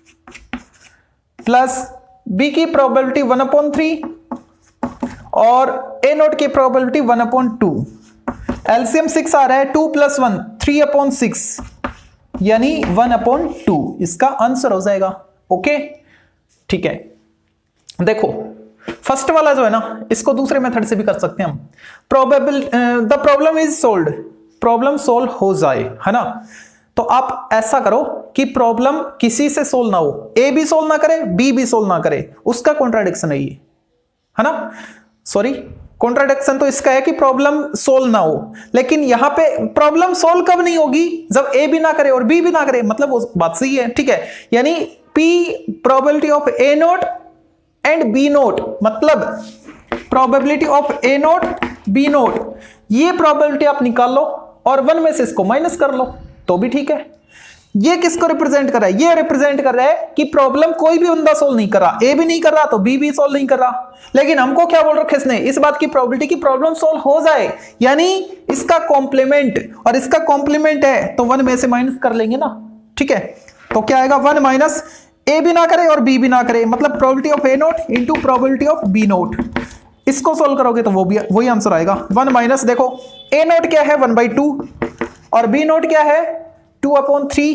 plus B की probability 1/3 और A not की probability 1/2। LCM 6 आ रहा है, 2 + 1 3/6 यानी 1/2 इसका आंसर हो जाएगा। ओके ठीक है, देखो फर्स्ट वाला जो है ना, इसको दूसरे मेथड से भी कर सकते हैं हम। The problem is solved, problem solve हो जाए, है ना। तो आप ऐसा करो कि प्रॉब्लम किसी से सोल्व ना हो, ए भी सोल्व ना करे, बी भी सोल्व ना करे, उसका कॉन्ट्राडिक्शन है ये, है ना। सॉरी, कॉन्ट्राडिक्शन तो इसका है कि प्रॉब्लम सोल्व ना हो, लेकिन यहां पे प्रॉब्लम सोल्व कब नहीं होगी, जब ए भी ना करे और बी भी ना करे, मतलब वो बात सही है, ठीक है। यानी P probability of A not and B not, मतलब probability of A not B not, ये प्रोबेबिलिटी आप निकाल लो और 1 में से इसको माइनस कर लो तो भी ठीक है। ये किसको रिप्रेजेंट कर रहा है, ये रिप्रेजेंट कर रहा है कि प्रॉब्लम कोई भी बंदा सोल्व नहीं कर रहा, ए भी नहीं कर रहा तो बी भी सोल्व नहीं कर रहा, लेकिन हमको क्या बोल रखा है इसने, इस बात की प्रोबेबिलिटी की प्रॉब्लम सोल्व हो जाए, यानी इसका कॉम्प्लीमेंट और इसका कॉम्प्लीमेंट है तो 1 में से माइनस कर लेंगे ना, ठीक है। तो क्या आएगा, 1 माइनस ए भी ना करे और बी भी ना करे, मतलब probability of A not into probability of B not. इसको सोल्व करोगे तो वो भी वही आंसर आएगा। 1 माइनस, देखो ए नोट क्या है 1/2 और बी नोट क्या है 2/3,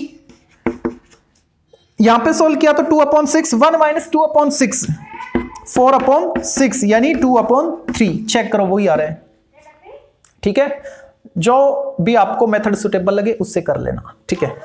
यहां पे सोल्व किया तो 2/6, 1 माइनस 2/6 4/6 यानी 2/3। चेक करो वही आ रहा है, ठीक है। जो भी आपको मेथड सुटेबल लगे उससे कर लेना, ठीक है।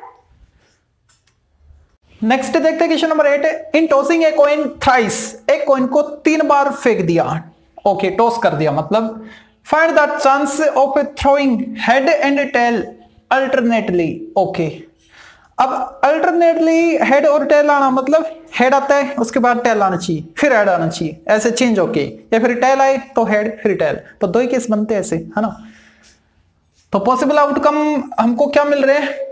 नेक्स्ट देखते हैं question number 8। In tossing a coin thrice, एक कॉइन को 3 बार फेंक दिया, ओके टॉस कर दिया, मतलब find the chance of throwing head and tail alternately, okay. अब अल्टरनेटली हेड और टेल आना, मतलब हेड आता है उसके बाद टेल आना चाहिए, फिर हेड आना चाहिए, ऐसे चेंज होके, या फिर टेल आए तो हेड फिर टेल, तो 2 ही केस बनते हैं ऐसे, है ना। तो पॉसिबल आउटकम हमको क्या मिल रहे हैं,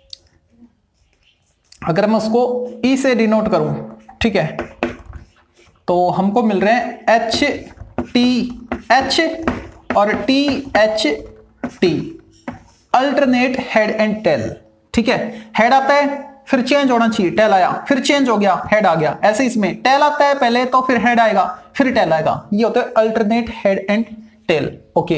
अगर मैं उसको ई से डिनोट करूं, ठीक है, तो हमको मिल रहे हैं HTH और THT, alternate head and tail, ठीक है। हेड आता है फिर चेंज होना चाहिए, टेल आया फिर चेंज हो गया, हेड आ गया, ऐसे इसमें टेल आता है पहले तो फिर हेड आएगा फिर टेल आएगा, ये होता है alternate head and tail, okay.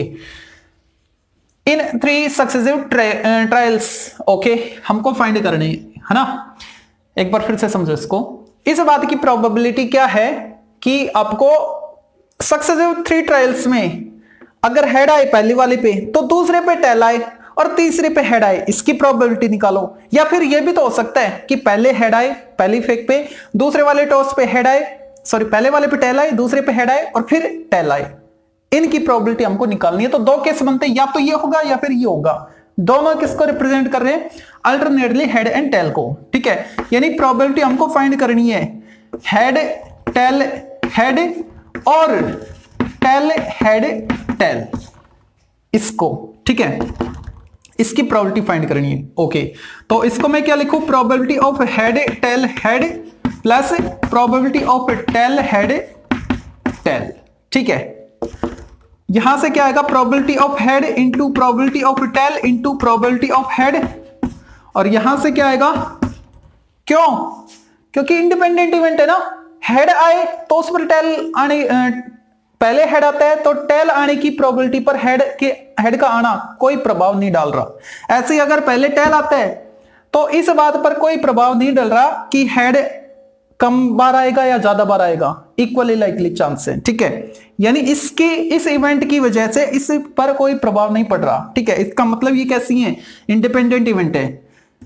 In 3 successive trials, okay, हमको फाइंड करने, है ना। एक बार फिर से समझो इसको, इस बात की प्रोबेबिलिटी क्या है कि आपको सक्सेसिव 3 ट्रायल्स में अगर हेड आए पहली वाली पे तो दूसरे पे टेल आए और तीसरे पे हेड आए, इसकी प्रोबेबिलिटी निकालो। या फिर यह भी तो हो सकता है कि पहले हेड आए पहली फेक पे, दूसरे वाले टॉस पे हेड आए, सॉरी पहले वाले पे टेल आए, दूसरे पे हेड आए और फिर टेल आए, इनकी प्रोबेबिलिटी हमको निकालनी है। तो 2 केस बनते हैं, या तो ये होगा या फिर ये होगा, दोनों किसको रिप्रेजेंट कर रहे हैं, अल्टरनेटली हेड एंड टेल को, ठीक है। यानी प्रोबेबिलिटी हमको फाइंड करनी है हेड टेल हेड और टेल हेड टेल, इसको, ठीक है, इसकी प्रोबेबिलिटी फाइंड करनी है, ओके। तो इसको मैं क्या लिखूं, probability of head tail head plus probability of tail head tail, ठीक है। यहां से क्या आएगा, probability of head into probability of tail into probability of head, और यहां से क्या आएगा, क्यों, क्योंकि इंडिपेंडेंट इवेंट है ना, हेड आए तो उस पर टेल आने, पहले हेड आता है तो टेल आने की प्रोबेबिलिटी पर हेड का आना कोई प्रभाव नहीं डाल रहा। ऐसे ही अगर पहले टेल आता है तो इस बात पर कोई प्रभाव नहीं डाल रहा कि हेड कम बार आएगा या ज्यादा बार आएगा, इक्वली लाइकली चांस है, ठीक है। यानी इस इवेंट की वजह से इस पर कोई प्रभाव नहीं पड़ रहा, ठीक है। इसका मतलब ये कैसी है, इंडिपेंडेंट इवेंट है।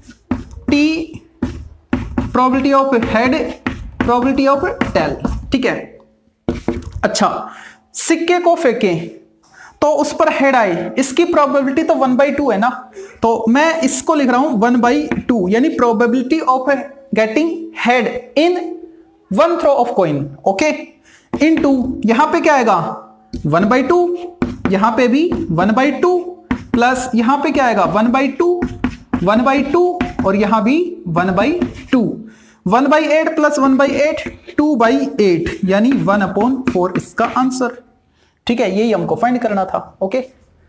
T probability of head probability of tail, ठीक है। अच्छा, सिक्के को फेंकें तो उस पर हेड आए, इसकी प्रोबेबिलिटी तो 1/2 है ना, तो मैं इसको लिख रहा हूं 1/2, यानी probability of getting head in one throw of coin, okay, into यहां पे क्या आएगा 1/2, यहां पे भी 1/2 प्लस यहां पे क्या आएगा 1/2 और यहां भी 1/2, 1/8 प्लस 1/8 2/8, यानी 1/4 इसका आंसर। ठीक है, यही हमको फाइंड करना था। ओके,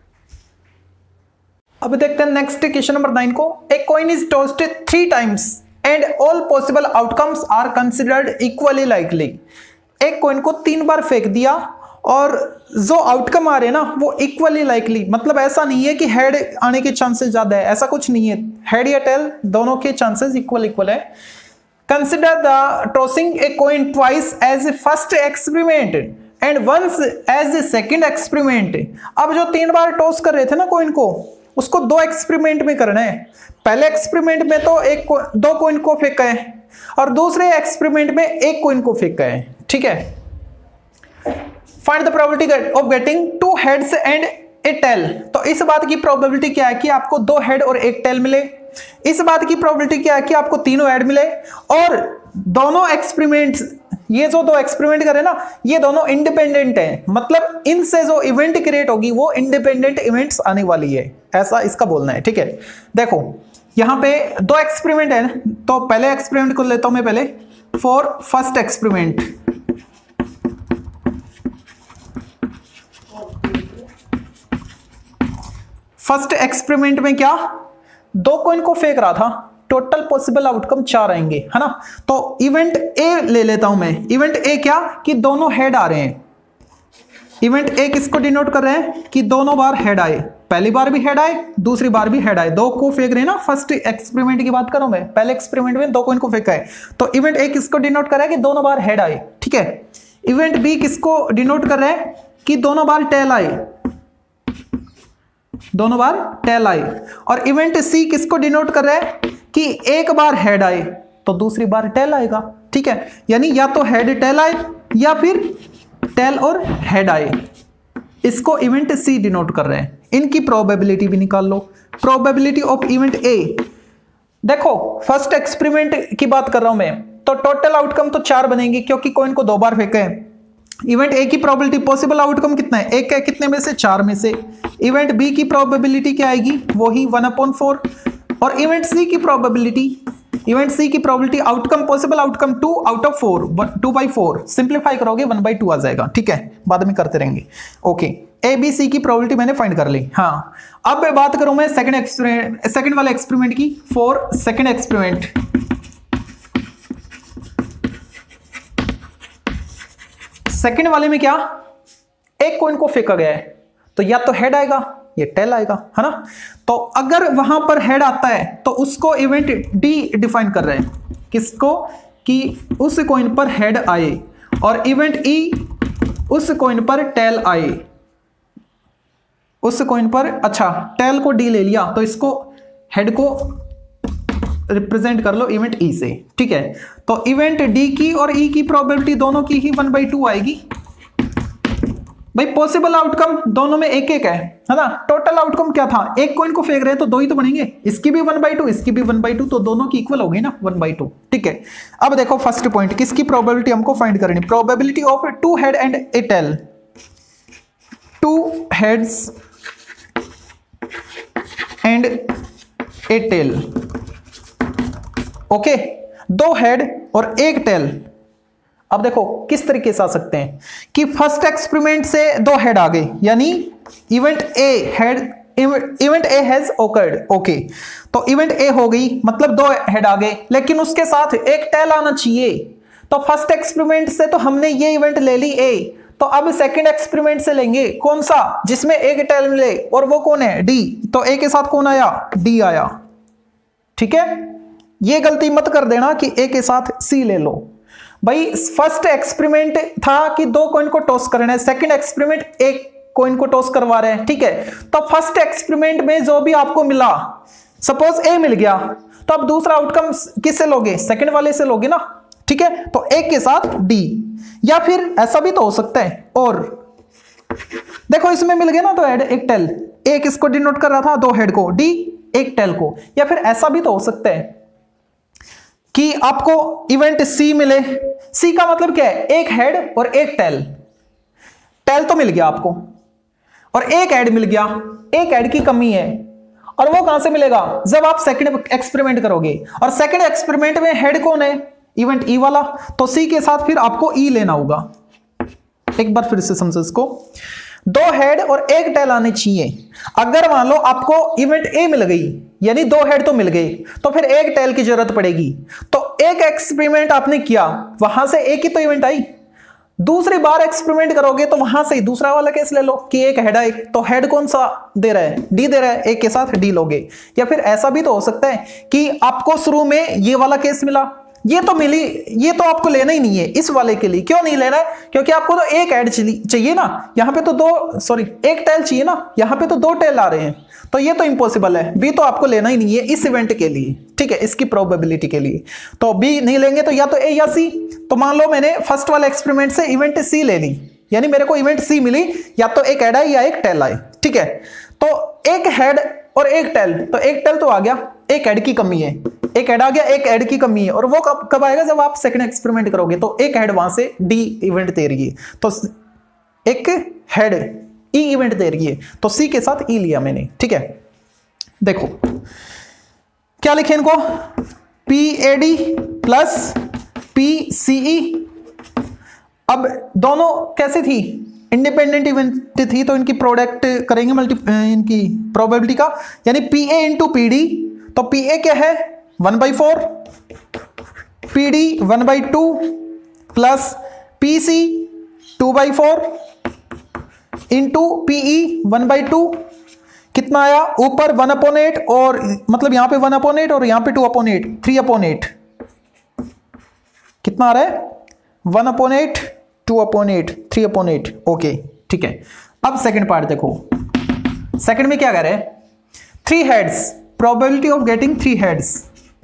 अब देखते हैं नेक्स्ट क्वेश्चन नंबर 9 को। A coin is tossed 3 times and all possible outcomes are considered equally likely. एक कॉइन को 3 बार फेंक दिया और जो आउटकम आ रहे हैं ना वो इक्वली लाइकली, मतलब ऐसा नहीं है कि हेड आने के चांसेस ज्यादा है, ऐसा कुछ नहीं है, हेड या टेल दोनों के चांसेस इक्वल है। Consider the tossing a coin twice as a first experiment and once as a second experiment. अब जो 3 बार टॉस कर रहे थे ना कॉइन को, उसको 2 एक्सपेरिमेंट में करना है। पहले एक्सपेरिमेंट में तो 2 कॉइन को फेंका है और दूसरे एक्सपेरिमेंट में 1 कॉइन को फेंका है। ठीक है, find the probability of getting 2 heads and a tail. तो इस बात की प्रोबेबिलिटी क्या है कि आपको 2 हेड और 1 टेल मिले। इस बात की प्रोबेबिलिटी क्या है कि आपको 3 हेड मिले। और दोनों एक्सपेरिमेंट्स, ये जो 2 एक्सपेरिमेंट करे ना, ये दोनों इंडिपेंडेंट हैं, मतलब इनसे जो इवेंट क्रिएट होगी वो इंडिपेंडेंट इवेंट्स आने वाली है, ऐसा इसका बोलना है। ठीक है, देखो यहां पे 2 एक्सपेरिमेंट है, तो पहले एक्सपेरिमेंट को लेता हूं मैं पहले। For first experiment, first experiment में क्या 2 कॉइन को फेंक रहा था, टोटल पॉसिबल आउटकम 4 आएंगे, है ना। तो इवेंट ए ले लेता हूं मैं। इवेंट ए क्या कि दोनों हेड आ रहे हैं। इवेंट ए किसको डिनोट कर रहे हैं कि दोनों बार हेड आए, पहली बार भी हेड आए, दूसरी बार भी हेड आए। 2 को फेंक रहे हैं ना, फर्स्ट एक्सपेरिमेंट की बात करूं मैं, पहले एक्सपेरिमेंट में 2 कॉइन को फेंका है, तो इवेंट ए किसको डिनोट कर रहा है कि दोनों बार हेड आए। ठीक है, इवेंट बी किसको डिनोट कर रहा है कि दोनों बार टेल आए, दोनों बार टेल आए। और इवेंट सी किसको डिनोट कर रहा है कि एक बार हेड आए तो दूसरी बार टेल आएगा। ठीक है, यानी या तो हेड टेल आए या फिर टेल और हेड आए, इसको इवेंट सी डिनोट कर रहे हैं। इनकी प्रोबेबिलिटी भी निकाल लो। प्रोबेबिलिटी ऑफ इवेंट ए, देखो फर्स्ट एक्सपेरिमेंट की बात कर रहा हूं मैं, तो टोटल आउटकम तो 4 बनेंगे क्योंकि कॉइन को 2 बार फेंका है। इवेंट ए की प्रोबेबिलिटी, पॉसिबल आउटकम कितना है, 1 है, कितने में से 4 में से। इवेंट बी की प्रोबेबिलिटी क्या आएगी, वही 1/4। और इवेंट सी की probability outcome, possible outcome 2 out of 4, 2/4। Simplify करोगे 1/2 आ जाएगा। ठीक है, बाद में करते रहेंगे। ओके, ए बी सी की प्रोबेबिलिटी मैंने फाइंड कर ली। हाँ, अब मैं बात करूं मैं सेकंड वाले एक्सपेरिमेंट की। फॉर सेकंड एक्सपेरिमेंट, सेकंड वाले में क्या 1 कॉइन को फेंका गया है, तो या तो हेड आएगा या टेल आएगा, है ना। तो अगर वहां पर हेड आता है तो उसको इवेंट डी डिफाइन कर रहे हैं, किसको कि उस कॉइन पर हेड आए, और इवेंट ई उस कॉइन पर टेल आए। उस कॉइन पर, अच्छा टेल को डी ले लिया तो इसको हेड को रिप्रेजेंट कर लो इवेंट ई से। ठीक है, तो इवेंट डी की और ई की प्रोबेबिलिटी दोनों की ही 1/2 आएगी। भाई पॉसिबल आउटकम दोनों में 1-1 है ना। टोटल आउटकम क्या था, 1 कॉइन को फेंक रहे हैं तो 2 ही तो बनेंगे, इसकी भी 1/2, इसकी भी 1/2, तो दोनों की इक्वल हो गई ना 1/2। ठीक है, अब देखो फर्स्ट पॉइंट, किसकी प्रोबेबिलिटी हमको फाइंड करनी, probability of 2 head and a tail. 2 heads and a tail, okay, 2 head और 1 टेल। अब देखो किस तरीके से आ सकते हैं कि फर्स्ट एक्सपेरिमेंट से 2 हेड आ गए, यानी event A has occurred. Okay, तो इवेंट ए हो गई, मतलब 2 हेड आ गए, लेकिन उसके साथ 1 टेल आना चाहिए। तो फर्स्ट एक्सपेरिमेंट से तो हमने ये इवेंट ले ली ए, तो अब सेकंड एक्सपेरिमेंट से लेंगे कौन सा, जिसमें 1 टेल मिले, और वो कौन है, डी। तो ए के साथ कौन आया, डी आया। ठीक है, ये गलती मत कर देना कि ए के साथ सी ले लो। भाई फर्स्ट एक्सपेरिमेंट था कि 2 कॉइन को टॉस करना है, सेकंड एक्सपेरिमेंट 1 कॉइन को टॉस करवा रहे हैं। ठीक है, तो फर्स्ट एक्सपेरिमेंट में जो भी आपको मिला, सपोज ए मिल गया, तो अब दूसरा आउटकम किससे लोगे, सेकंड वाले से लोगे ना। ठीक है, तो 1 के साथ डी, या फिर ऐसा भी तो हो सकता है, और देखो इसमें मिल गया ना, तो हेड एक टेल, एक इसको डिनोट कर रहा था, दो हेड को डी, एक टेल को। या फिर ऐसा भी तो हो सकता है कि आपको इवेंट सी मिले। सी का मतलब क्या है, एक हेड और एक टेल। टेल तो मिल गया आपको और एक हेड मिल गया, एक हेड की कमी है। और वो कहां से मिलेगा, जब आप सेकंड एक्सपेरिमेंट करोगे। और सेकंड एक्सपेरिमेंट में हेड कौन है, इवेंट ई वाला, तो सी के साथ फिर आपको ई लेना होगा। एक बार फिर से समझो इसको, दो हेड और एक टेल आने चाहिए। अगर मान लो आपको इवेंट ए मिल गई, यानी दो हेड तो मिल गए, तो फिर एक टेल की जरूरत पड़ेगी। तो एक एक्सपेरिमेंट आपने किया, वहां से एक ही तो इवेंट आई। दूसरी बार एक्सपेरिमेंट करोगे तो वहां से दूसरा वाला केस ले लो कि एक हेड आई, तो हेड कौन सा दे रहा है, डी दे रहा है, एक के साथ डी लोगे। या फिर ऐसा भी तो हो सकता है कि आपको शुरू में ये वाला केस मिला, ये तो मिली, ये तो आपको लेना ही नहीं है इस वाले के लिए। क्यों नहीं लेना है, क्योंकि आपको तो एक ऐड चाहिए ना, यहाँ पे तो दो, सॉरी एक टेल चाहिए ना, यहाँ पे तो दो टेल आ रहे हैं, तो ये तो इंपॉसिबल है। बी तो आपको लेना ही नहीं है इस इवेंट के लिए, ठीक है, इसकी प्रोबेबिलिटी के लिए। तो बी नहीं लेंगे तो या तो ए या सी। तो मान लो मैंने फर्स्ट वाले एक्सपेरिमेंट से इवेंट सी ले ली, यानी मेरे को इवेंट सी मिली, या तो एक ऐड आई या एक टेल आई, ठीक है। तो एक हेड और एक टेल, तो एक टेल तो आ गया, एक हेड की कमी है, एक हेड आ गया, एक हेड की कमी है। और वो कब आएगा, जब आप सेकंड एक्सपेरिमेंट करोगे। तो एक हेड वहां से डी इवेंट दे रही है, तो एक हेड ई इवेंट दे रही है, तो सी के साथ ई लिया मैंने, ठीक है। देखो क्या लिखे इनको, P A D plus P C E. अब दोनों कैसे थी, इंडिपेंडेंट इवेंट थी, तो इनकी प्रोडक्ट करेंगे इनकी प्रोबेबिलिटी का, यानी P A into P D. तो पी ए क्या है 1/4, P D 1/2 plus P C 2/4 into P E 1/2। कितना आया, ऊपर 1/8 और मतलब यहां पे 1/8 और यहां पे 2/8, 3/8। कितना आ रहा है, 1/8, 2/8, 3/8। ओके ठीक है। अब सेकंड पार्ट देखो, सेकंड में क्या कह रहे हैं, 3 heads, probability of getting 3 heads,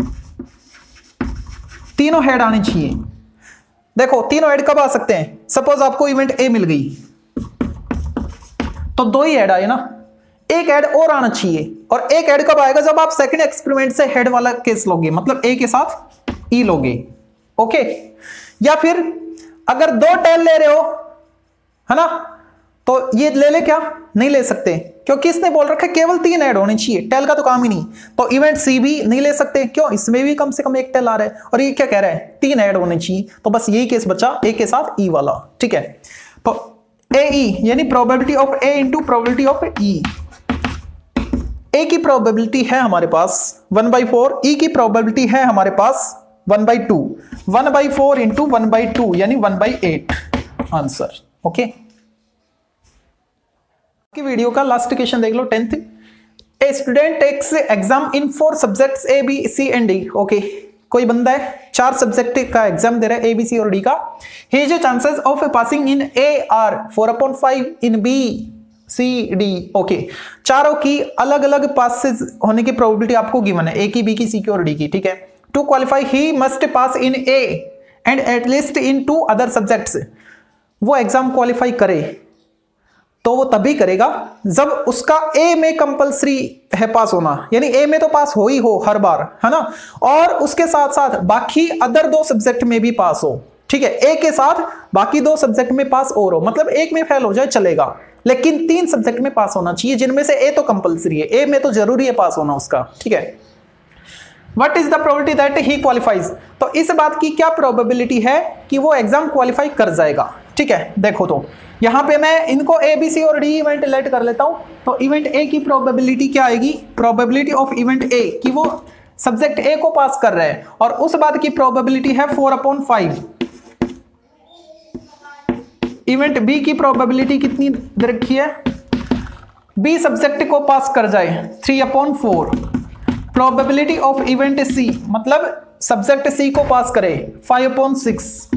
तीनों हेड आने चाहिए। देखो तीनों हेड कब आ सकते हैं, सपोज आपको इवेंट ए मिल गई, तो 2 ही हेड आए ना, एक हेड और आना चाहिए। और एक हेड कब आएगा, जब आप सेकंड एक्सपेरिमेंट से हेड वाला केस लोगे, मतलब ए के साथ ई लोगे, ओके। या फिर अगर 2 टेल ले रहे हो, है ना, तो ये ले क्या, नहीं ले सकते, क्योंकि इसने बोल रखा है केवल 3 ऐड होने चाहिए, टेल का तो काम ही नहीं। तो इवेंट सी भी नहीं ले सकते, क्यों, इसमें भी कम से कम एक टेल आ रहा है, और ये क्या कह रहा है 3 ऐड होने चाहिए। तो बस यही केस बचा, ए के साथ ई वाला, ठीक है। तो ए ई यानी probability of A into probability of E. A की प्रोबेबिलिटी है हमारे पास 1/4, ई की प्रोबेबिलिटी है हमारे पास 1/2, 1/4 इंटू 1/2 यानी 1/8 आंसर, ओके। की वीडियो का लास्ट क्वेश्चन देख लो, 10th। A student takes exam in 4 subjects A B C and D, okay. कोई बंदा है 4 सब्जेक्ट का एग्जाम दे रहा है, ए बी सी और डी का। His chances of passing in A are 4/5, in B C D, okay. चारों की अलग अलग पासेस होने की प्रोबेबिलिटी आपको गिवन है, ए की, बी की, सी की और डी की, ठीक है। To qualify he must pass in A and at least in 2 other subjects. वो एग्जाम क्वालिफाई करे तो वो तभी करेगा जब उसका ए में कंपलसरी है पास होना, यानी ए में तो पास हो ही हो हर बार, है ना, और उसके साथ साथ बाकी अदर 2 सब्जेक्ट में भी पास हो, ठीक है। ए के साथ बाकी 2 सब्जेक्ट में पास और हो, मतलब एक में फेल हो जाए चलेगा, लेकिन 3 सब्जेक्ट में पास होना चाहिए, जिनमें से ए तो कंपलसरी है, ए में तो जरूरी है पास होना उसका, ठीक है। What is the probability that he qualifies, तो इस बात की क्या प्रोबेबिलिटी है कि वो एग्जाम क्वालिफाई कर जाएगा, ठीक है। देखो तो यहां पे मैं इनको ए बी सी और डी इवेंट लेट कर लेता हूं, तो इवेंट ए की प्रोबेबिलिटी क्या आएगी, प्रोबेबिलिटी ऑफ इवेंट ए कि वो सब्जेक्ट ए को पास कर रहा है, और उस बात की प्रोबेबिलिटी है 4/5। इवेंट बी की प्रोबेबिलिटी कितनी दे रखी है, बी सब्जेक्ट को पास कर जाए 3/4। प्रोबेबिलिटी ऑफ इवेंट सी मतलब सब्जेक्ट सी को पास करे 5/6,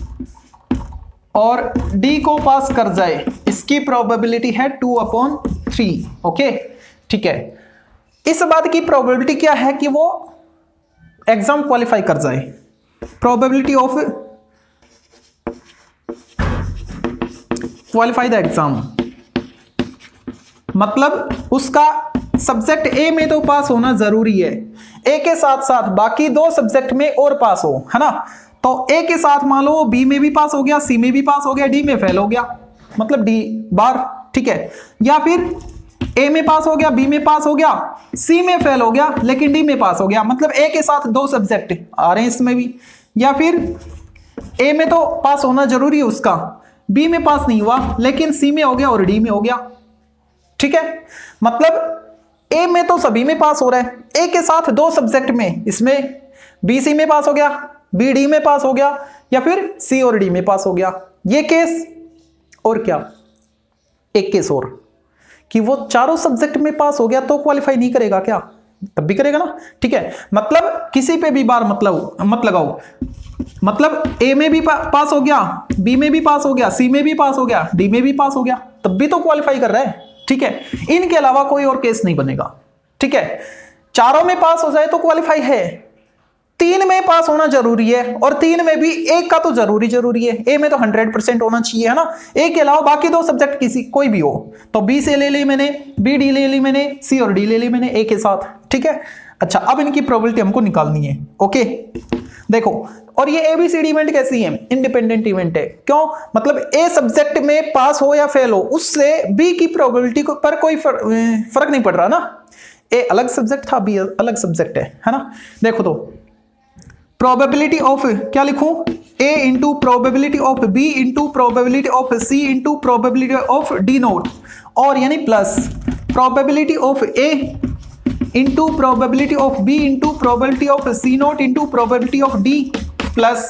और डी को पास कर जाए, इसकी प्रोबेबिलिटी है 2/3, ओके, ठीक है। इस बात की प्रोबेबिलिटी क्या है कि वो एग्जाम क्वालिफाई कर जाए, probability of qualify the exam, मतलब उसका सब्जेक्ट ए में तो पास होना जरूरी है, ए के साथ साथ बाकी दो सब्जेक्ट में और पास हो, है ना। तो ए के साथ मान लो बी में भी पास हो गया, सी में भी पास हो गया, डी में फेल हो गया, मतलब डी बार, ठीक है। या फिर ए में पास हो गया, बी में पास हो गया, सी में फेल हो गया लेकिन डी में पास हो गया, मतलब ए के साथ दो सब्जेक्ट आ रहे हैं इसमें भी। या फिर ए में तो पास होना जरूरी है उसका, बी में पास नहीं हुआ लेकिन सी में हो गया और डी में हो गया, ठीक है। मतलब ए में तो सभी में पास हो रहा है, ए के साथ दो सब्जेक्ट में, इसमें बी सी में पास हो गया, बी डी में पास हो गया, या फिर सी और डी में पास हो गया। ये केस और क्या, एक केस और कि वो चारों सब्जेक्ट में पास हो गया तो क्वालिफाई नहीं करेगा क्या, तब भी करेगा ना, ठीक है। मतलब किसी पे भी बार मतलब मत लगाओ, मतलब ए में भी पास हो गया, बी में भी पास हो गया, सी में भी पास हो गया, डी में भी पास हो गया, तब भी तो क्वालिफाई कर रहा है, ठीक है। इनके अलावा कोई और केस नहीं बनेगा, ठीक है। चारों में पास हो जाए तो क्वालिफाई है, तीन में पास होना जरूरी है, और तीन में भी एक का तो जरूरी है, ए में तो 100% होना चाहिए, है ना। ए के अलावा बाकी दो सब्जेक्ट किसी कोई भी हो, तो बी से ले ली मैंने, बी डी ले ली मैंने, सी और डी ले ली मैंने ए के साथ, ठीक है। अच्छा, अब इनकी प्रोबेबिलिटी हमको निकालनी है, ओके। देखो, और ये एबीसीडी इवेंट कैसी है, इंडिपेंडेंट इवेंट है, क्यों, मतलब ए सब्जेक्ट में पास हो या फेल हो उससे बी की प्रोबेबिलिटी पर कोई फर्क नहीं पड़ रहा ना। ए अलग सब्जेक्ट था, बी अलग सब्जेक्ट है ना। देखो तो प्रोबेबिलिटी ऑफ क्या लिखूं, A into probability of B into probability of C into probability of D not, और यानी plus probability of A into probability of B into probability of C not into probability of D, plus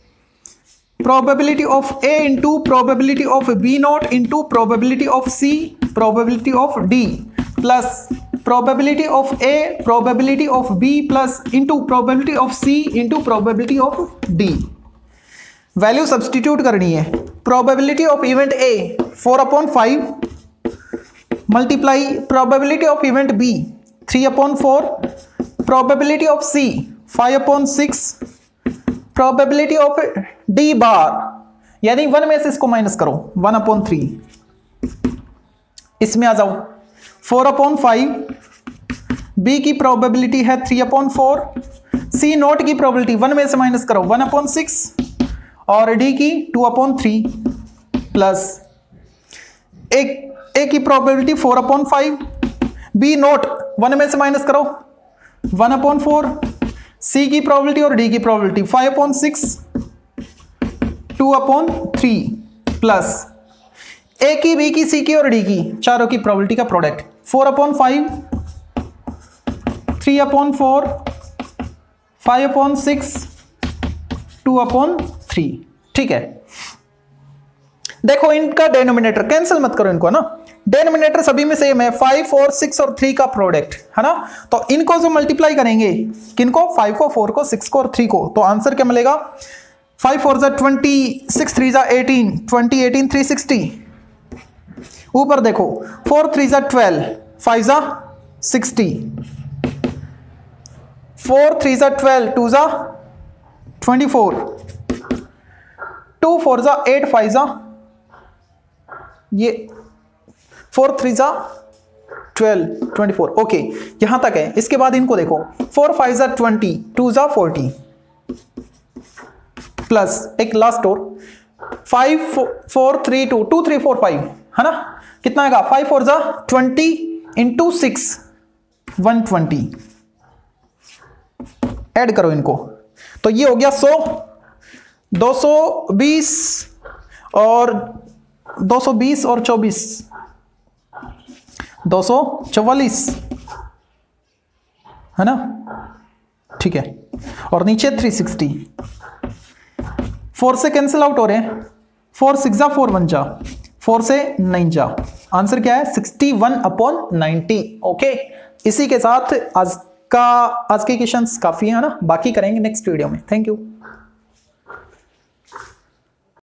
probability of A into probability of B not into probability of C probability of D, plus probability of A, probability of B plus into probability of C into probability of D। Value substitute करनी है। probability of event A 4/5 multiply probability of event B 3/4, probability of C 5/6, probability of D बार, यानी 1 में से इसको minus करो 1/3, इसमें आ जाओ 4/5, बी की प्रोबेबिलिटी है 3/4, सी नोट की प्रोबेबिलिटी 1 में से माइनस करो 1/6, और डी की 2/3, प्लस ए की प्रोबेबिलिटी 4/5, बी नोट 1 में से माइनस करो 1/4, सी की प्रोबेबिलिटी और डी की प्रोबेबिलिटी 5/6, 2/3, प्लस ए की, बी की, सी की और डी की चारों की प्रोबेबिलिटी का प्रोडक्ट 4/5, 3/4, 5/6, 2/3, ठीक है। देखो इनका डेनोमिनेटर कैंसिल मत करो इनको, है ना, डेनोमिनेटर सभी में सेम है, 5 और 6 और 3 का प्रोडक्ट, है ना। तो इनको जो मल्टीप्लाई करेंगे, किनको, 5 को, 4 को, 6 को और 3 को, तो आंसर क्या मिलेगा, 5 4 जा 20, 6 3 जा 18, 20 18 360, ऊपर देखो 4 3 जा 12, 5 जा 60, 4 3 जा 12, 2 जा 24, 2 4 जा 8, 5 जा ये 4 3 जा 12, 24, ओके यहां तक है। इसके बाद इनको देखो 4 5 जा 20, 2 जा 40, प्लस एक लास्ट और 5 4 3 2 2 3 4 5, है ना, कितना आएगा 5 4 जा 20 इंटू 6 120, ऐड करो इनको, तो ये हो गया 100, 220 और 220 और 24 244, है ना, ठीक है, और नीचे 360, 4 से कैंसिल आउट हो रहे हैं, 4 6 जा 4 1 जा, 4 से 9 जा, आंसर क्या है 61/90, ओके। इसी के साथ आज के क्वेश्चंस काफी है ना, बाकी करेंगे नेक्स्ट वीडियो में। Thank you.